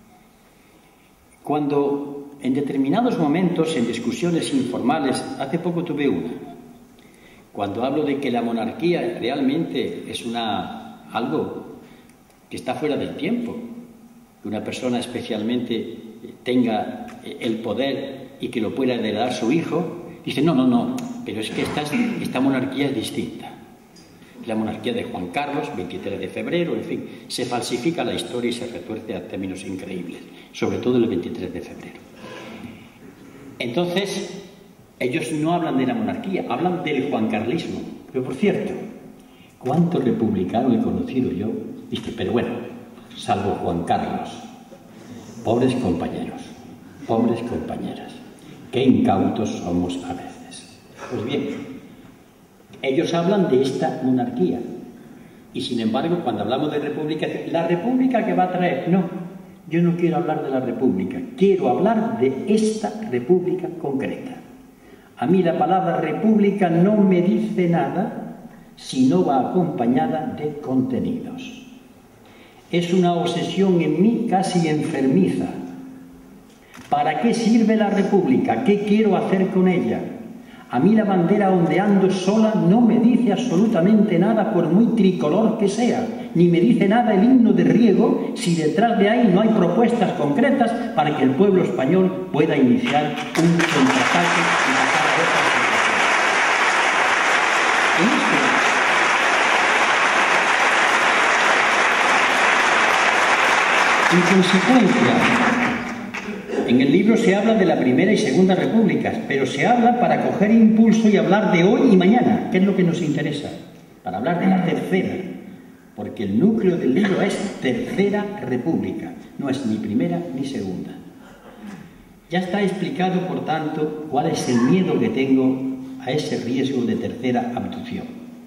cuando en determinados momentos, en discusiones informales, hace poco tuve una, cuando hablo de que la monarquía realmente es una, algo que está fuera del tiempo, que una persona especialmente tenga el poder y que lo pueda heredar su hijo, dice, no, no, no, pero es que esta, esta monarquía es distinta. La monarquía de Juan Carlos, veintitrés de febrero, en fin, se falsifica la historia y se retuerce a términos increíbles, sobre todo el veintitrés de febrero. Entonces, ellos no hablan de la monarquía, hablan del juancarlismo. Pero, por cierto, ¿cuántos republicanos he conocido yo? Dice, pero bueno, salvo Juan Carlos. Pobres compañeros, pobres compañeras, qué incautos somos a veces. Pues bien, ellos hablan de esta monarquía y, sin embargo, cuando hablamos de república, la república que va a traer, no, yo no quiero hablar de la república, quiero hablar de esta república concreta. A mí la palabra república no me dice nada si no va acompañada de contenidos. Es una obsesión en mí casi enfermiza. ¿Para qué sirve la república? ¿Qué quiero hacer con ella? A mí la bandera ondeando sola no me dice absolutamente nada, por muy tricolor que sea, ni me dice nada el himno de Riego si detrás de ahí no hay propuestas concretas para que el pueblo español pueda iniciar un contraataque y sacar de esta situación. En consecuencia, en el libro se habla de la Primera y Segunda Repúblicas, pero se habla para coger impulso y hablar de hoy y mañana, que es lo que nos interesa, para hablar de la Tercera, porque el núcleo del libro es Tercera República, no es ni Primera ni Segunda. Ya está explicado, por tanto, cuál es el miedo que tengo a ese riesgo de tercera abducción.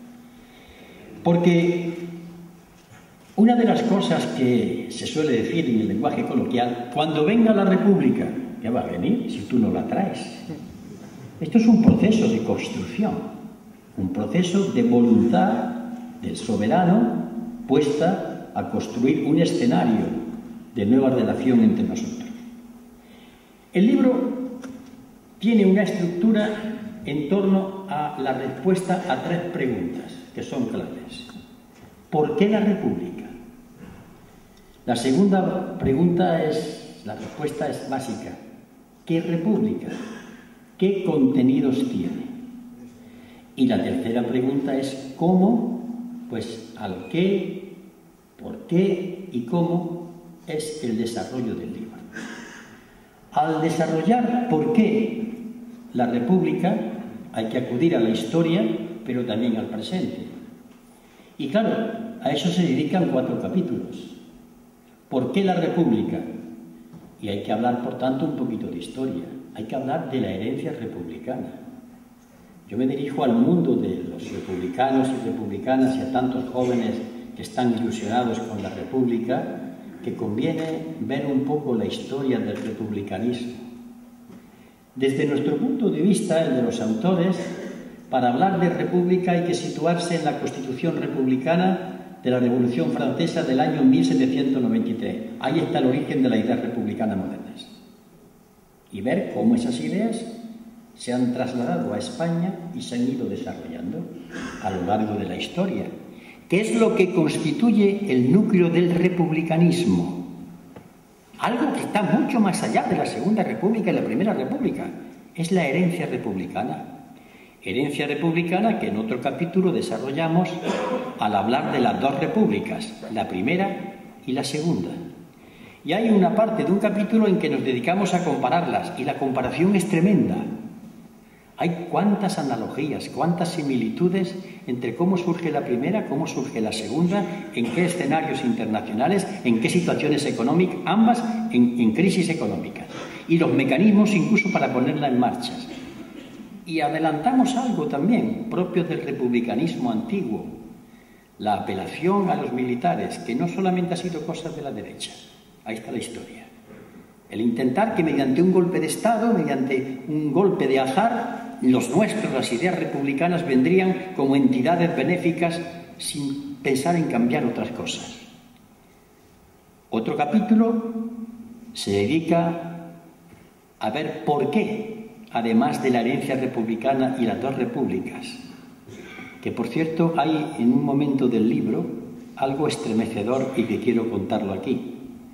Porque una de las cosas que se suele decir en el lenguaje coloquial, cuando venga la República, ya va a venir si tú no la traes. Esto es un proceso de construcción, un proceso de voluntad del soberano puesta a construir un escenario de nueva relación entre nosotros. El libro tiene una estructura en torno a la respuesta a tres preguntas que son claves. ¿Por qué la República? La segunda pregunta es, la respuesta es básica. ¿Qué República? ¿Qué contenidos tiene? Y la tercera pregunta es ¿cómo? Pues al qué, por qué y cómo es el desarrollo del libro. Al desarrollar por qué la República hay que acudir a la historia, pero también al presente. Y claro, a eso se dedican cuatro capítulos. ¿Por qué la República? Y hay que hablar, por tanto, un poquito de historia. Hay que hablar de la herencia republicana. Yo me dirijo al mundo de los republicanos y republicanas y a tantos jóvenes que están ilusionados con la República, que conviene ver un poco la historia del republicanismo. Desde nuestro punto de vista, el de los autores, para hablar de República hay que situarse en la Constitución republicana de la Revolución Francesa del año mil setecientos noventa y tres. Ahí está el origen de la idea republicana moderna. Y ver cómo esas ideas se han trasladado a España y se han ido desarrollando a lo largo de la historia, que es lo que constituye el núcleo del republicanismo. Algo que está mucho más allá de la Segunda República y la Primera República. Es la herencia republicana. Herencia republicana que en otro capítulo desarrollamos al hablar de las dos repúblicas, la primera y la segunda. Y hay una parte de un capítulo en que nos dedicamos a compararlas, y la comparación es tremenda. Hay cuántas analogías, cuántas similitudes entre cómo surge la primera, cómo surge la segunda, en qué escenarios internacionales, en qué situaciones económicas, ambas en, en crisis económicas, y los mecanismos incluso para ponerla en marcha. Y adelantamos algo también propio del republicanismo antiguo, la apelación a los militares, que no solamente ha sido cosa de la derecha. Ahí está la historia. El intentar que mediante un golpe de Estado, mediante un golpe de azar, los nuestros, las ideas republicanas, vendrían como entidades benéficas sin pensar en cambiar otras cosas. Otro capítulo se dedica a ver por qué, además de la herencia republicana y las dos repúblicas, que por cierto hay en un momento del libro algo estremecedor y que quiero contarlo aquí.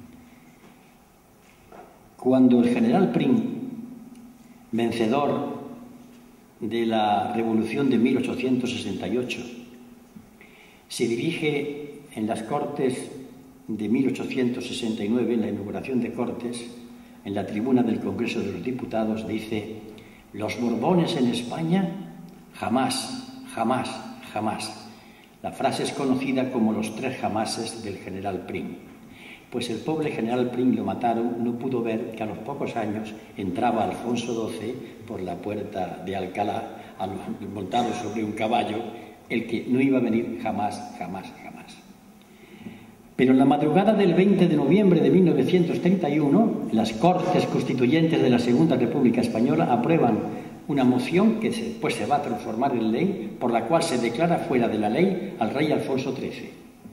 Cuando el general Prim, vencedor de la Revolución de mil ochocientos sesenta y ocho, se dirige en las Cortes de mil ochocientos sesenta y nueve, en la inauguración de Cortes, en la tribuna del Congreso de los Diputados, dice: los Borbones en España, jamás, jamás, jamás. La frase es conocida como los tres jamases del general Prim. Pues el pobre general Prim lo mataron, no pudo ver que a los pocos años entraba Alfonso doce por la puerta de Alcalá, montado sobre un caballo, el que no iba a venir jamás, jamás, jamás. Pero en la madrugada del veinte de noviembre de mil novecientos treinta y uno, las Cortes Constituyentes de la Segunda República Española aprueban una moción que después se va a transformar en ley, por la cual se declara fuera de la ley al rey Alfonso trece.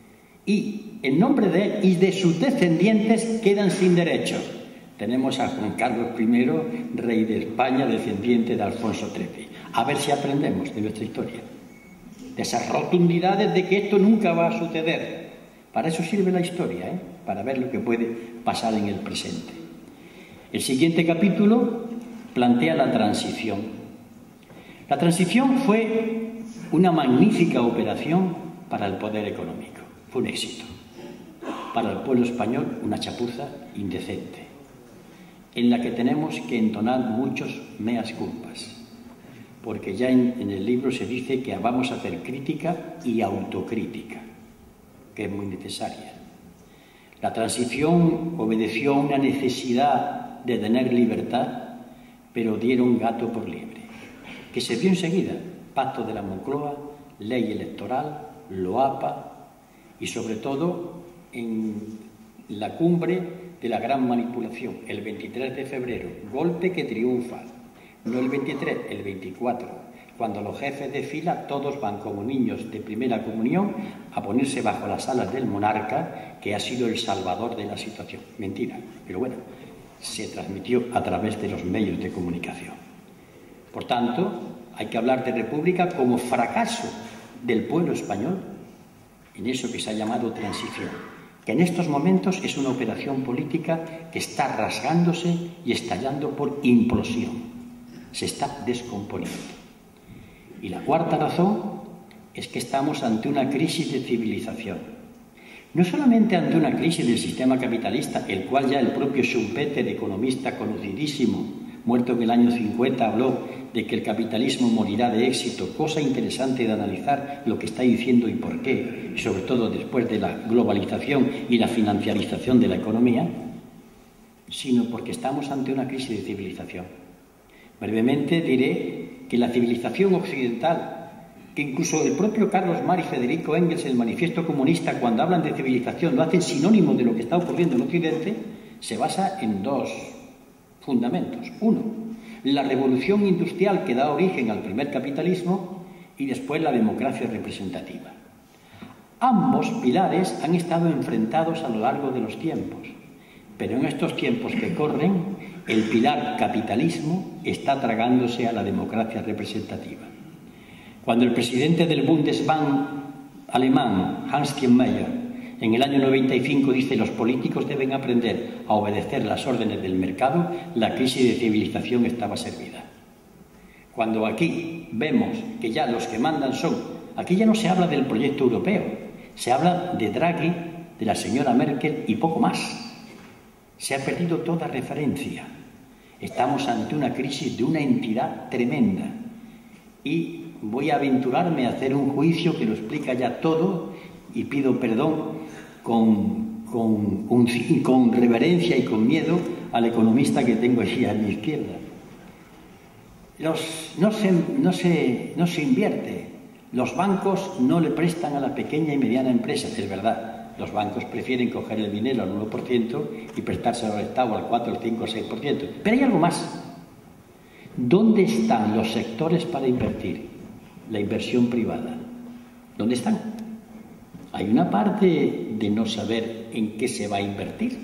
Y en nombre de él y de sus descendientes quedan sin derechos. Tenemos a Juan Carlos primero, rey de España, descendiente de Alfonso trece. A ver si aprendemos de nuestra historia, de esas rotundidades de que esto nunca va a suceder. Para eso sirve la historia, ¿eh? Para ver lo que puede pasar en el presente. El siguiente capítulo plantea la transición. La transición fue una magnífica operación para el poder económico. Fue un éxito. Para el pueblo español, una chapuza indecente, en la que tenemos que entonar muchos meas culpas, porque ya en, en el libro se dice que vamos a hacer crítica y autocrítica, que es muy necesaria. La transición obedeció a una necesidad de tener libertad, pero dieron gato por liebre, que se vio enseguida: Pacto de la Moncloa, ley electoral, LOAPA, y sobre todo en la cumbre de la gran manipulación, el veintitrés de febrero, golpe que triunfa, no el veintitrés, el veinticuatro, cuando los jefes de fila todos van como niños de primera comunión a ponerse bajo las alas del monarca, que ha sido el salvador de la situación. Mentira, pero bueno, se transmitió a través de los medios de comunicación. Por tanto, hay que hablar de república como fracaso del pueblo español en eso que se ha llamado transición, que en estos momentos es una operación política que está rasgándose y estallando por implosión. Se está descomponiendo. Y la cuarta razón es que estamos ante una crisis de civilización. No solamente ante una crisis del sistema capitalista, el cual ya el propio Schumpeter, economista conocidísimo, muerto en el año cincuenta, habló de que el capitalismo morirá de éxito, cosa interesante de analizar lo que está diciendo y por qué, y sobre todo después de la globalización y la financiarización de la economía, sino porque estamos ante una crisis de civilización. Brevemente diré que la civilización occidental, que incluso el propio Carlos Marx y Federico Engels, el Manifiesto Comunista, cuando hablan de civilización, lo hacen sinónimo de lo que está ocurriendo en Occidente, se basa en dos fundamentos. Uno, la revolución industrial que da origen al primer capitalismo, y después la democracia representativa. Ambos pilares han estado enfrentados a lo largo de los tiempos, pero en estos tiempos que corren El pilar capitalismo está tragándose a la democracia representativa. Cuando el presidente del Bundesbank alemán, Hans-Dieter Mayer, en el año noventa y cinco dice los políticos deben aprender a obedecer las órdenes del mercado, la crisis de civilización estaba servida. Cuando aquí vemos que ya los que mandan son, aquí ya no se habla del proyecto europeo, se habla de Draghi, de la señora Merkel y poco más. Se ha perdido toda referencia. Estamos ante una crisis de una entidad tremenda. Y voy a aventurarme a hacer un juicio que lo explica ya todo y pido perdón con, con, un, con reverencia y con miedo al economista que tengo allí a mi izquierda. Los, no, se, no, se, no se invierte. Los bancos no le prestan a la pequeña y mediana empresa, es verdad. Los bancos prefieren coger el dinero al uno por ciento y prestárselo al Estado al cuatro, al cinco, al seis por ciento. Pero hay algo más. ¿Dónde están los sectores para invertir? La inversión privada. ¿Dónde están? Hay una parte de no saber en qué se va a invertir,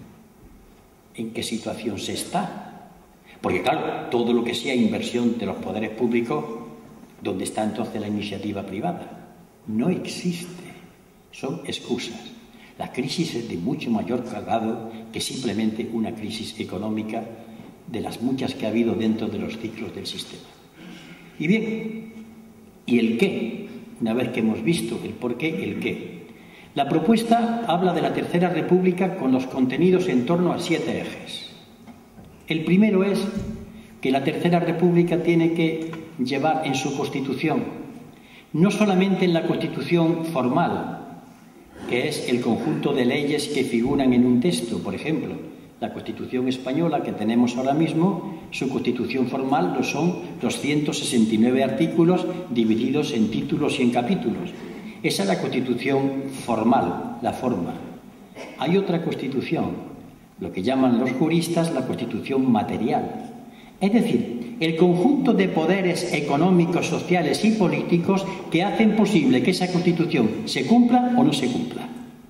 en qué situación se está. Porque claro, todo lo que sea inversión de los poderes públicos, ¿dónde está entonces la iniciativa privada? No existe. Son excusas. La crisis es de mucho mayor calado que simplemente una crisis económica de las muchas que ha habido dentro de los ciclos del sistema. Y bien, ¿y el qué? Una vez que hemos visto el por qué, el qué. La propuesta habla de la Tercera República con los contenidos en torno a siete ejes. El primero es que la Tercera República tiene que llevar en su Constitución, no solamente en la Constitución formal, que es el conjunto de leyes que figuran en un texto, por ejemplo, la Constitución española que tenemos ahora mismo, su Constitución formal lo son los ciento sesenta y nueve artículos divididos en títulos y en capítulos. Esa es la Constitución formal, la forma. Hay otra Constitución, lo que llaman los juristas la Constitución material. Es decir, el conjunto de poderes económicos, sociales y políticos que hacen posible que esa Constitución se cumpla o no se cumpla.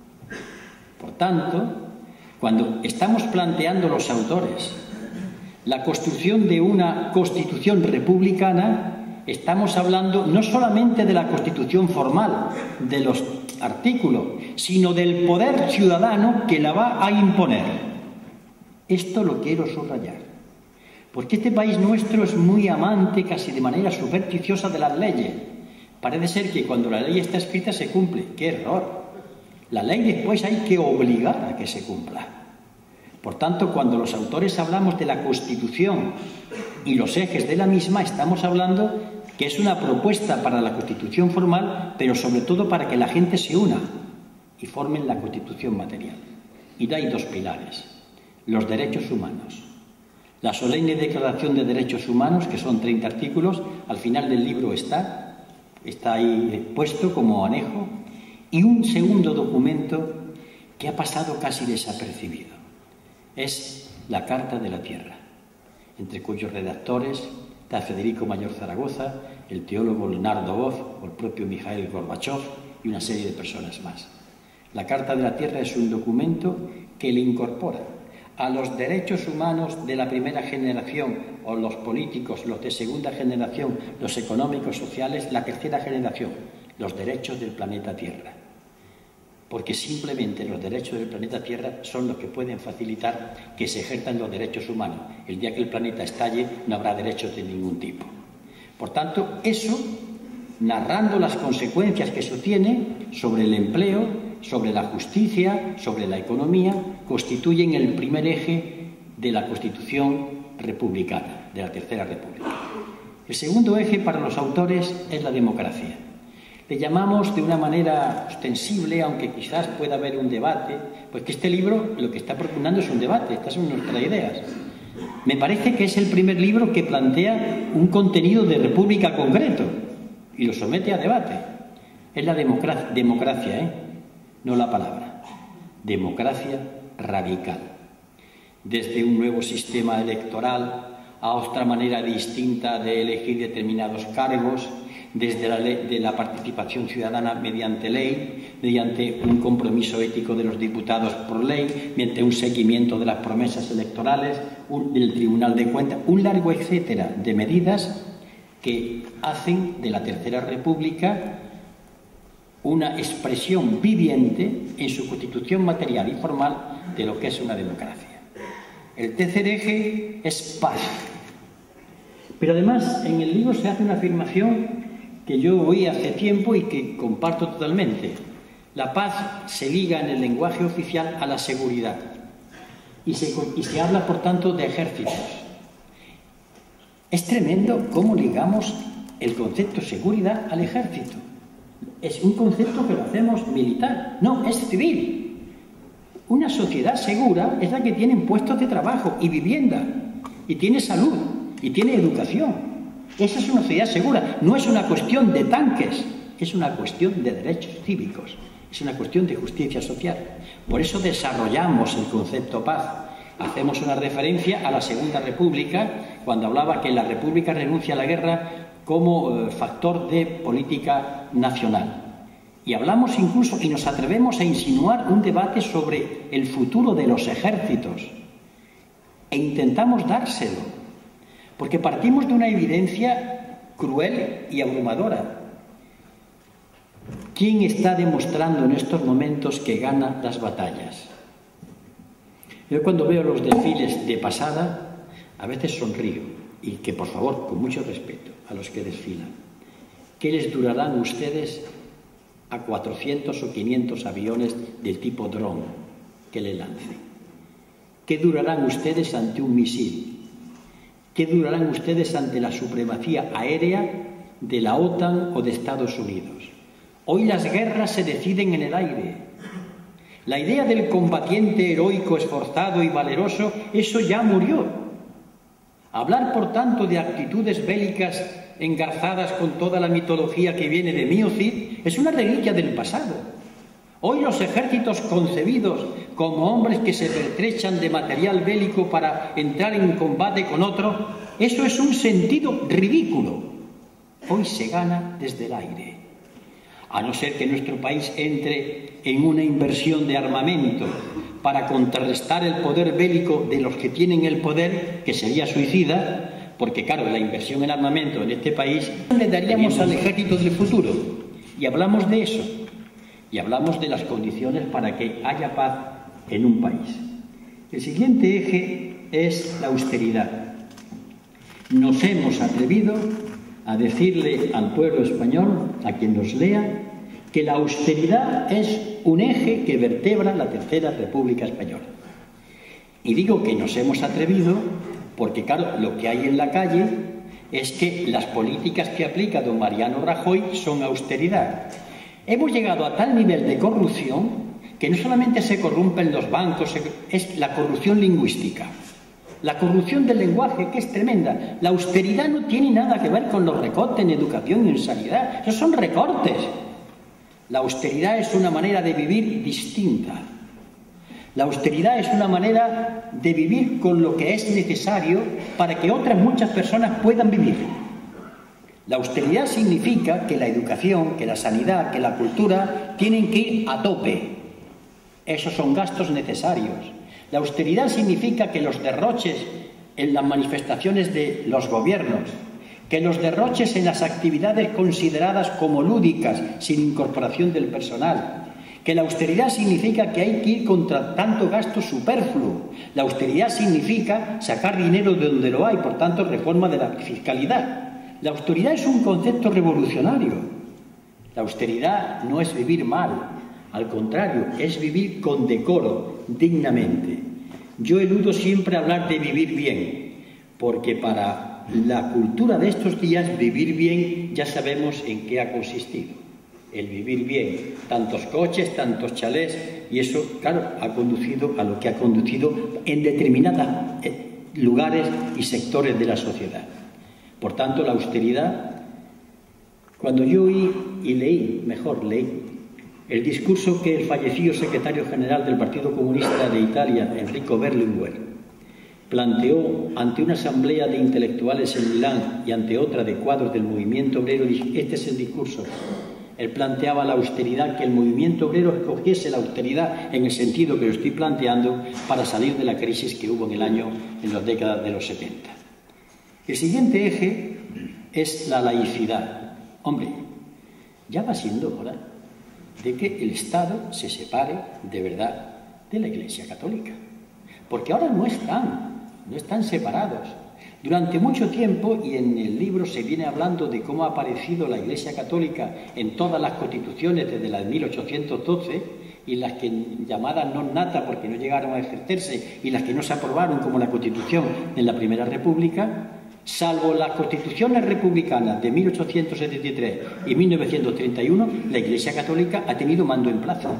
Por tanto, cuando estamos planteando los autores la construcción de una Constitución republicana, estamos hablando no solamente de la Constitución formal, de los artículos, sino del poder ciudadano que la va a imponer. Esto lo quiero subrayar. Porque este país nuestro es muy amante, casi de manera supersticiosa, de las leyes. Parece ser que cuando la ley está escrita se cumple. ¡Qué error! La ley después hay que obligar a que se cumpla. Por tanto, cuando los autores hablamos de la Constitución y los ejes de la misma, estamos hablando que es una propuesta para la Constitución formal, pero sobre todo para que la gente se una y formen la Constitución material. Y hay dos pilares: los derechos humanos. La solemne Declaración de Derechos Humanos, que son treinta artículos, al final del libro está, está ahí puesto como anejo, y un segundo documento que ha pasado casi desapercibido. Es la Carta de la Tierra, entre cuyos redactores está Federico Mayor Zaragoza, el teólogo Leonardo Boff, o el propio Mikhail Gorbachev y una serie de personas más. La Carta de la Tierra es un documento que le incorpora a los derechos humanos de la primera generación, o los políticos, los de segunda generación, los económicos, sociales, la tercera generación, los derechos del planeta Tierra. Porque simplemente los derechos del planeta Tierra son los que pueden facilitar que se ejerzan los derechos humanos. El día que el planeta estalle no habrá derechos de ningún tipo. Por tanto, eso, narrando las consecuencias que eso tiene sobre el empleo, sobre la justicia, sobre la economía, constituyen el primer eje de la Constitución republicana, de la Tercera República. El segundo eje para los autores es la democracia. Le llamamos de una manera ostensible, aunque quizás pueda haber un debate, pues que este libro lo que está procurando es un debate, estas son nuestras ideas. Me parece que es el primer libro que plantea un contenido de república concreto y lo somete a debate. Es la democracia, democracia, ¿eh? No la palabra. Democracia radical. Desde un nuevo sistema electoral a otra manera distinta de elegir determinados cargos, desde la, ley, de la participación ciudadana mediante ley, mediante un compromiso ético de los diputados por ley, mediante un seguimiento de las promesas electorales, un, del Tribunal de Cuentas, un largo etcétera de medidas que hacen de la Tercera República una expresión viviente en su constitución material y formal de lo que es una democracia. El tercer eje es paz. Pero además en el libro se hace una afirmación que yo oí hace tiempo y que comparto totalmente. La paz se liga en el lenguaje oficial a la seguridad y se, y se habla por tanto de ejércitos. Es tremendo cómo ligamos el concepto seguridad al ejército. Es un concepto que lo hacemos militar, no, es civil. Una sociedad segura es la que tiene puestos de trabajo y vivienda, y tiene salud, y tiene educación. Esa es una sociedad segura. No es una cuestión de tanques, es una cuestión de derechos cívicos, es una cuestión de justicia social. Por eso desarrollamos el concepto paz. Hacemos una referencia a la Segunda República, cuando hablaba que la República renuncia a la guerra como eh, factor de política nacional. Y hablamos incluso y nos atrevemos a insinuar un debate sobre el futuro de los ejércitos. E intentamos dárselo, porque partimos de una evidencia cruel y abrumadora. ¿Quién está demostrando en estos momentos que gana las batallas? Yo cuando veo los desfiles de pasada, a veces sonrío, y que por favor, con mucho respeto a los que desfilan, ¿qué les durarán ustedes a cuatrocientos o quinientos aviones del tipo dron que le lancen? ¿Qué durarán ustedes ante un misil? ¿Qué durarán ustedes ante la supremacía aérea de la OTAN o de Estados Unidos? Hoy las guerras se deciden en el aire. La idea del combatiente heroico, esforzado y valeroso, eso ya murió. Hablar, por tanto, de actitudes bélicas engarzadas con toda la mitología que viene de Miocid es una reliquia del pasado. Hoy los ejércitos concebidos como hombres que se pertrechan de material bélico para entrar en combate con otro, eso es un sentido ridículo. Hoy se gana desde el aire. A no ser que nuestro país entre en una inversión de armamento para contrarrestar el poder bélico de los que tienen el poder, que sería suicida, porque claro, la inversión en armamento en este país le daríamos al ejército del futuro. Y hablamos de eso, y hablamos de las condiciones para que haya paz en un país. El siguiente eje es la austeridad. Nos hemos atrevido a decirle al pueblo español, a quien nos lea, que la austeridad es un eje que vertebra la Tercera República Española. Y digo que nos hemos atrevido porque, claro, lo que hay en la calle es que las políticas que aplica don Mariano Rajoy son austeridad. Hemos llegado a tal nivel de corrupción que no solamente se corrompen los bancos, es la corrupción lingüística. La corrupción del lenguaje, que es tremenda. La austeridad no tiene nada que ver con los recortes en educación y en sanidad. Esos son recortes. La austeridad es una manera de vivir distinta. La austeridad es una manera de vivir con lo que es necesario para que otras muchas personas puedan vivir. La austeridad significa que la educación, que la sanidad, que la cultura tienen que ir a tope. Esos son gastos necesarios. La austeridad significa que los derroches en las manifestaciones de los gobiernos, que los derroches en las actividades consideradas como lúdicas, sin incorporación del personal, que la austeridad significa que hay que ir contra tanto gasto superfluo. La austeridad significa sacar dinero de donde lo hay, por tanto, reforma de la fiscalidad. La austeridad es un concepto revolucionario. La austeridad no es vivir mal. Al contrario, es vivir con decoro, dignamente. Yo eludo siempre hablar de vivir bien, porque para la cultura de estos días, vivir bien ya sabemos en qué ha consistido. El vivir bien, tantos coches, tantos chalés, y eso, claro, ha conducido a lo que ha conducido en determinados lugares y sectores de la sociedad. Por tanto, la austeridad, cuando yo oí y leí, mejor leí, el discurso que el fallecido secretario general del Partido Comunista de Italia, Enrico Berlinguer, planteó ante una asamblea de intelectuales en Milán y ante otra de cuadros del movimiento obrero, este es el discurso. Él planteaba la austeridad, que el movimiento obrero escogiese la austeridad en el sentido que lo estoy planteando para salir de la crisis que hubo en el año, en las décadas de los setenta. El siguiente eje es la laicidad. Hombre, ya va siendo hora de que el Estado se separe de verdad de la Iglesia Católica. Porque ahora no están, no están separados. Durante mucho tiempo, y en el libro se viene hablando de cómo ha aparecido la Iglesia Católica en todas las constituciones desde la de mil ochocientos doce, y las que llamadas non nata porque no llegaron a ejercerse, y las que no se aprobaron como la Constitución de la Primera República, salvo las constituciones republicanas de mil ochocientos setenta y tres y mil novecientos treinta y uno, la Iglesia Católica ha tenido mando en plaza.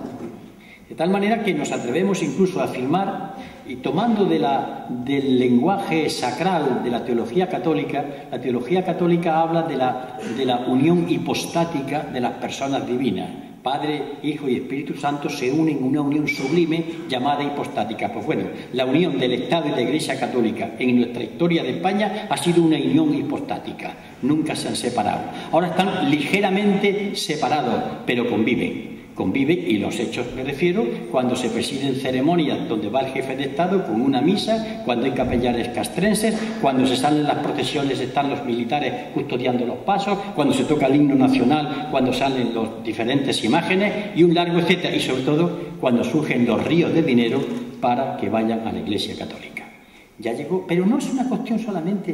De tal manera que nos atrevemos incluso a afirmar, y tomando de la, del lenguaje sacral de la teología católica, la teología católica habla de la, de la unión hipostática de las personas divinas. Padre, Hijo y Espíritu Santo se unen en una unión sublime llamada hipostática. Pues bueno, la unión del Estado y de la Iglesia Católica en nuestra historia de España ha sido una unión hipostática. Nunca se han separado. Ahora están ligeramente separados, pero conviven. Conviven, y los hechos me refiero, cuando se presiden ceremonias donde va el jefe de Estado con una misa, cuando hay capellanes castrenses, cuando se salen las procesiones están los militares custodiando los pasos, cuando se toca el himno nacional, cuando salen las diferentes imágenes y un largo etcétera, y sobre todo cuando surgen los ríos de dinero para que vayan a la Iglesia Católica. Ya llegó, pero no es una cuestión solamente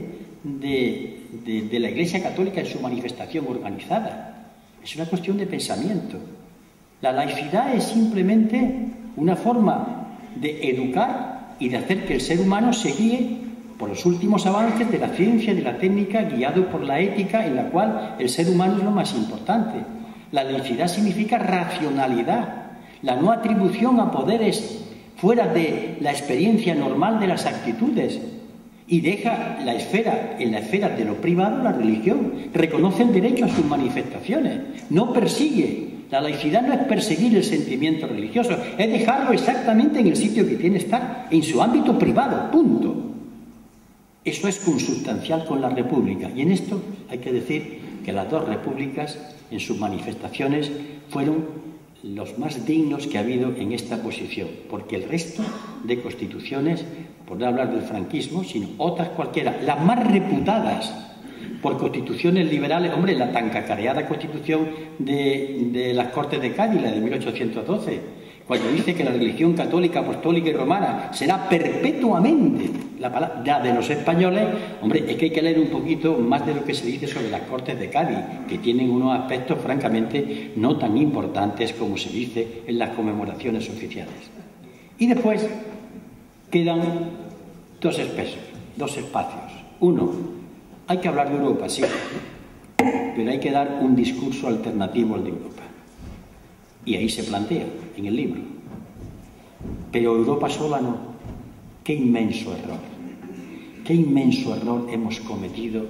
de, de, de la Iglesia Católica en su manifestación organizada, es una cuestión de pensamiento. La laicidad es simplemente una forma de educar y de hacer que el ser humano se guíe por los últimos avances de la ciencia y de la técnica, guiado por la ética, en la cual el ser humano es lo más importante. La laicidad significa racionalidad, la no atribución a poderes fuera de la experiencia normal de las actitudes, y deja la esfera, en la esfera de lo privado, la religión. Reconoce el derecho a sus manifestaciones, no persigue. La laicidad no es perseguir el sentimiento religioso, es dejarlo exactamente en el sitio que tiene que estar, en su ámbito privado, punto. Eso es consubstancial con la República, y en esto hay que decir que las dos repúblicas, en sus manifestaciones, fueron los más dignos que ha habido en esta posición, porque el resto de constituciones, por no hablar del franquismo, sino otras cualquiera, las más reputadas por constituciones liberales, hombre, la tan cacareada constitución de, de las Cortes de Cádiz, la de mil ochocientos doce, cuando dice que la religión católica, apostólica y romana será perpetuamente la palabra de los españoles, hombre, es que hay que leer un poquito más de lo que se dice sobre las Cortes de Cádiz, que tienen unos aspectos francamente no tan importantes como se dice en las conmemoraciones oficiales. Y después quedan dos espesos, dos espacios. Uno, hay que hablar de Europa, sí, pero hay que dar un discurso alternativo al de Europa. Y ahí se plantea, en el libro. Pero Europa sola no. Qué inmenso error. Qué inmenso error hemos cometido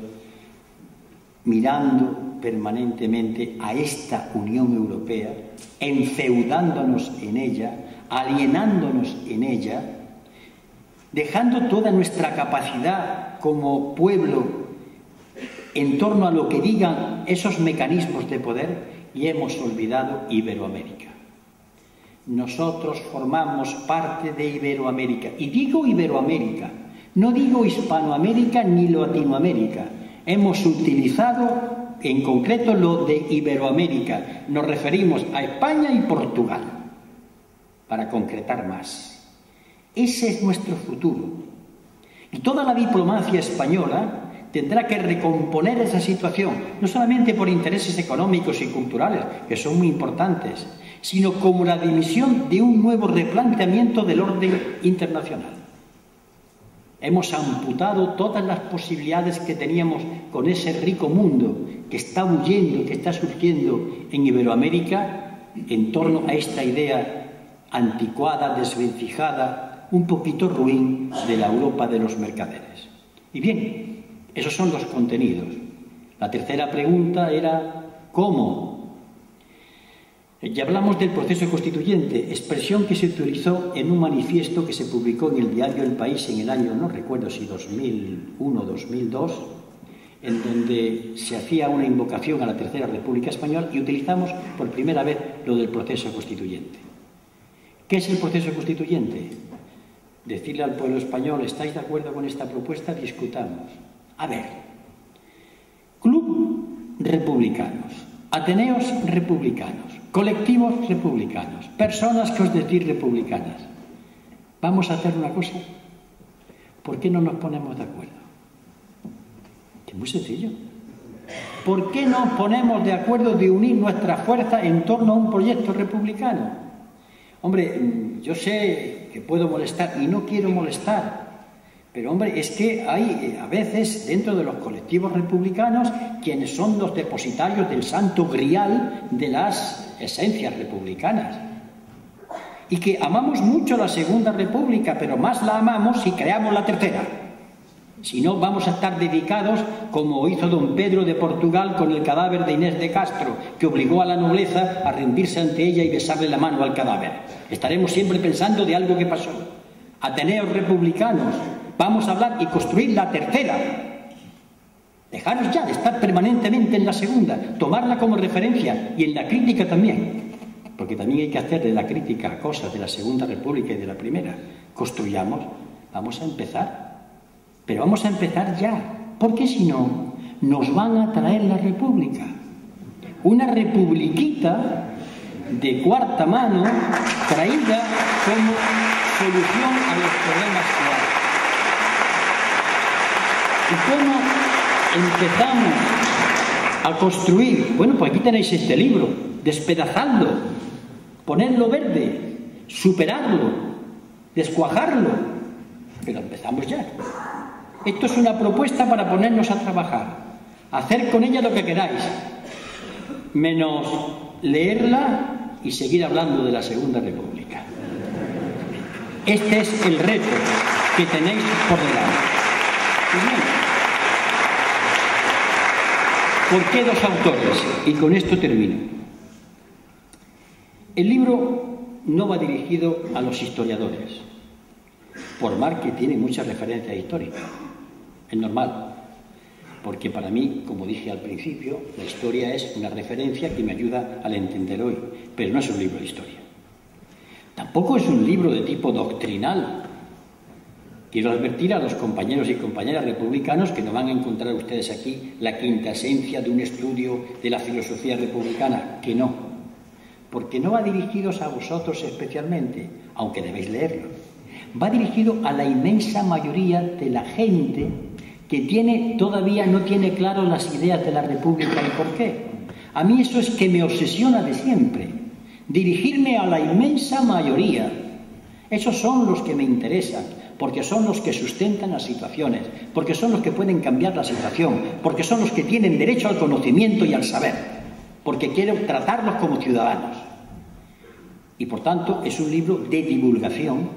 mirando permanentemente a esta Unión Europea, enfeudándonos en ella, alienándonos en ella, dejando toda nuestra capacidad como pueblo en torno a lo que digan esos mecanismos de poder, y hemos olvidado Iberoamérica. Nosotros formamos parte de Iberoamérica, y digo Iberoamérica, no digo Hispanoamérica ni Latinoamérica. Hemos utilizado en concreto lo de Iberoamérica, nos referimos a España y Portugal, para concretar más. Ese es nuestro futuro. Y toda la diplomacia española tendrá que recomponer esa situación, no solamente por intereses económicos y culturales, que son muy importantes, sino como la dimisión de un nuevo replanteamiento del orden internacional. Hemos amputado todas las posibilidades que teníamos con ese rico mundo que está huyendo, que está surgiendo en Iberoamérica, en torno a esta idea anticuada, desvencijada, un poquito ruin de la Europa de los mercaderes. Y bien, esos son los contenidos. La tercera pregunta era ¿cómo? Y hablamos del proceso constituyente, expresión que se utilizó en un manifiesto que se publicó en el diario El País en el año, no recuerdo si dos mil uno o dos mil dos, en donde se hacía una invocación a la Tercera República Española y utilizamos por primera vez lo del proceso constituyente. ¿Qué es el proceso constituyente? Decirle al pueblo español, ¿estáis de acuerdo con esta propuesta? Discutamos. A ver, club republicanos, ateneos republicanos, colectivos republicanos, personas que os decís republicanas. Vamos a hacer una cosa. ¿Por qué no nos ponemos de acuerdo? Es muy sencillo. ¿Por qué no nos ponemos de acuerdo de unir nuestra fuerza en torno a un proyecto republicano? Hombre, yo sé que puedo molestar y no quiero molestar, pero hombre, es que hay a veces dentro de los colectivos republicanos quienes son los depositarios del santo grial de las esencias republicanas. Y que amamos mucho la Segunda República, pero más la amamos si creamos la tercera. Si no, vamos a estar dedicados, como hizo don Pedro de Portugal con el cadáver de Inés de Castro, que obligó a la nobleza a rendirse ante ella y besarle la mano al cadáver. Estaremos siempre pensando de algo que pasó. Ateneos republicanos, vamos a hablar y construir la tercera. Dejaros ya de estar permanentemente en la segunda, tomarla como referencia y en la crítica también, porque también hay que hacerle la crítica a cosas de la Segunda República y de la Primera. Construyamos, vamos a empezar. Pero vamos a empezar ya, porque si no, nos van a traer la república. Una republiquita de cuarta mano traída como solución a los problemas que hay. ¿Y cómo empezamos a construir? Bueno, pues aquí tenéis este libro, despedazadlo, ponerlo verde, superarlo, descuajarlo. Pero empezamos ya. Esto es una propuesta para ponernos a trabajar, hacer con ella lo que queráis, menos leerla y seguir hablando de la Segunda República. Este es el reto que tenéis por delante. ¿Por qué dos autores? Y con esto termino. El libro no va dirigido a los historiadores, por más que tiene muchas referencias históricas. Es normal, porque para mí, como dije al principio, la historia es una referencia que me ayuda al entender hoy, pero no es un libro de historia. Tampoco es un libro de tipo doctrinal. Quiero advertir a los compañeros y compañeras republicanos que no van a encontrar ustedes aquí la quinta esencia de un estudio de la filosofía republicana, que no, porque no va dirigido a vosotros especialmente, aunque debéis leerlo. Va dirigido a la inmensa mayoría de la gente que tiene, todavía no tiene claro las ideas de la República y por qué. A mí eso es que me obsesiona de siempre. Dirigirme a la inmensa mayoría. Esos son los que me interesan, porque son los que sustentan las situaciones, porque son los que pueden cambiar la situación, porque son los que tienen derecho al conocimiento y al saber, porque quiero tratarlos como ciudadanos. Y por tanto es un libro de divulgación.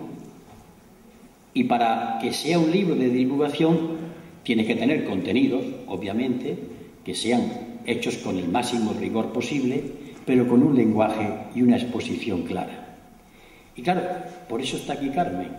Y para que sea un libro de divulgación, tiene que tener contenidos, obviamente, que sean hechos con el máximo rigor posible, pero con un lenguaje y una exposición clara. Y claro, por eso está aquí Carmen,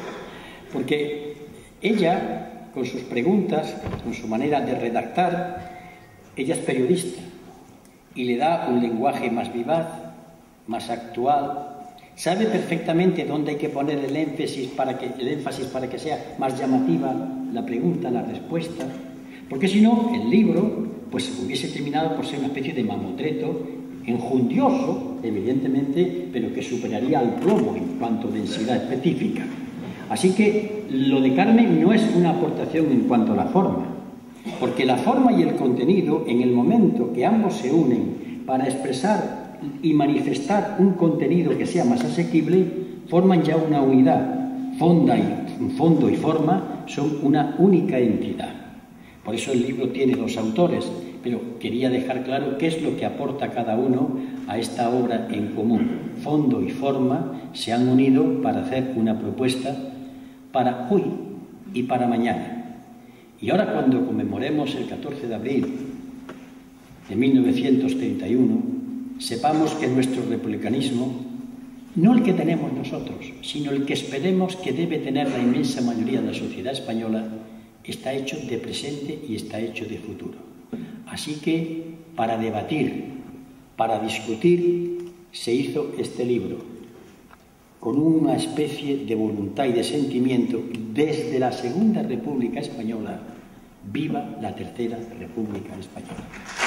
porque ella, con sus preguntas, con su manera de redactar, ella es periodista y le da un lenguaje más vivaz, más actual. Sabe perfectamente dónde hay que poner el énfasis para que, el énfasis para que sea más llamativa la pregunta, la respuesta, porque si no, el libro pues hubiese terminado por ser una especie de mamotreto enjundioso, evidentemente, pero que superaría al plomo en cuanto a densidad específica. Así que lo de Carmen no es una aportación en cuanto a la forma, porque la forma y el contenido, en el momento que ambos se unen para expresar y manifestar un contenido que sea más asequible, forman ya una unidad. Fonda y, fondo y forma son una única entidad. Por eso el libro tiene dos autores, pero quería dejar claro qué es lo que aporta cada uno a esta obra en común. Fondo y forma se han unido para hacer una propuesta para hoy y para mañana. Y ahora, cuando conmemoremos el catorce de abril de mil novecientos treinta y uno, sepamos que nuestro republicanismo, no el que tenemos nosotros, sino el que esperemos que debe tener la inmensa mayoría de la sociedad española, está hecho de presente y está hecho de futuro. Así que, para debatir, para discutir, se hizo este libro, con una especie de voluntad y de sentimiento desde la Segunda República Española. ¡Viva la Tercera República Española!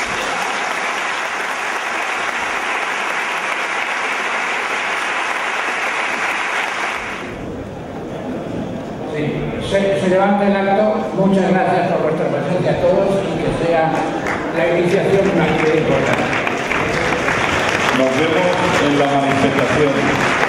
Sí, se, se levanta el acto. Muchas gracias por vuestra presencia a todos y que sea la iniciación una actividad importante. Nos vemos en la manifestación.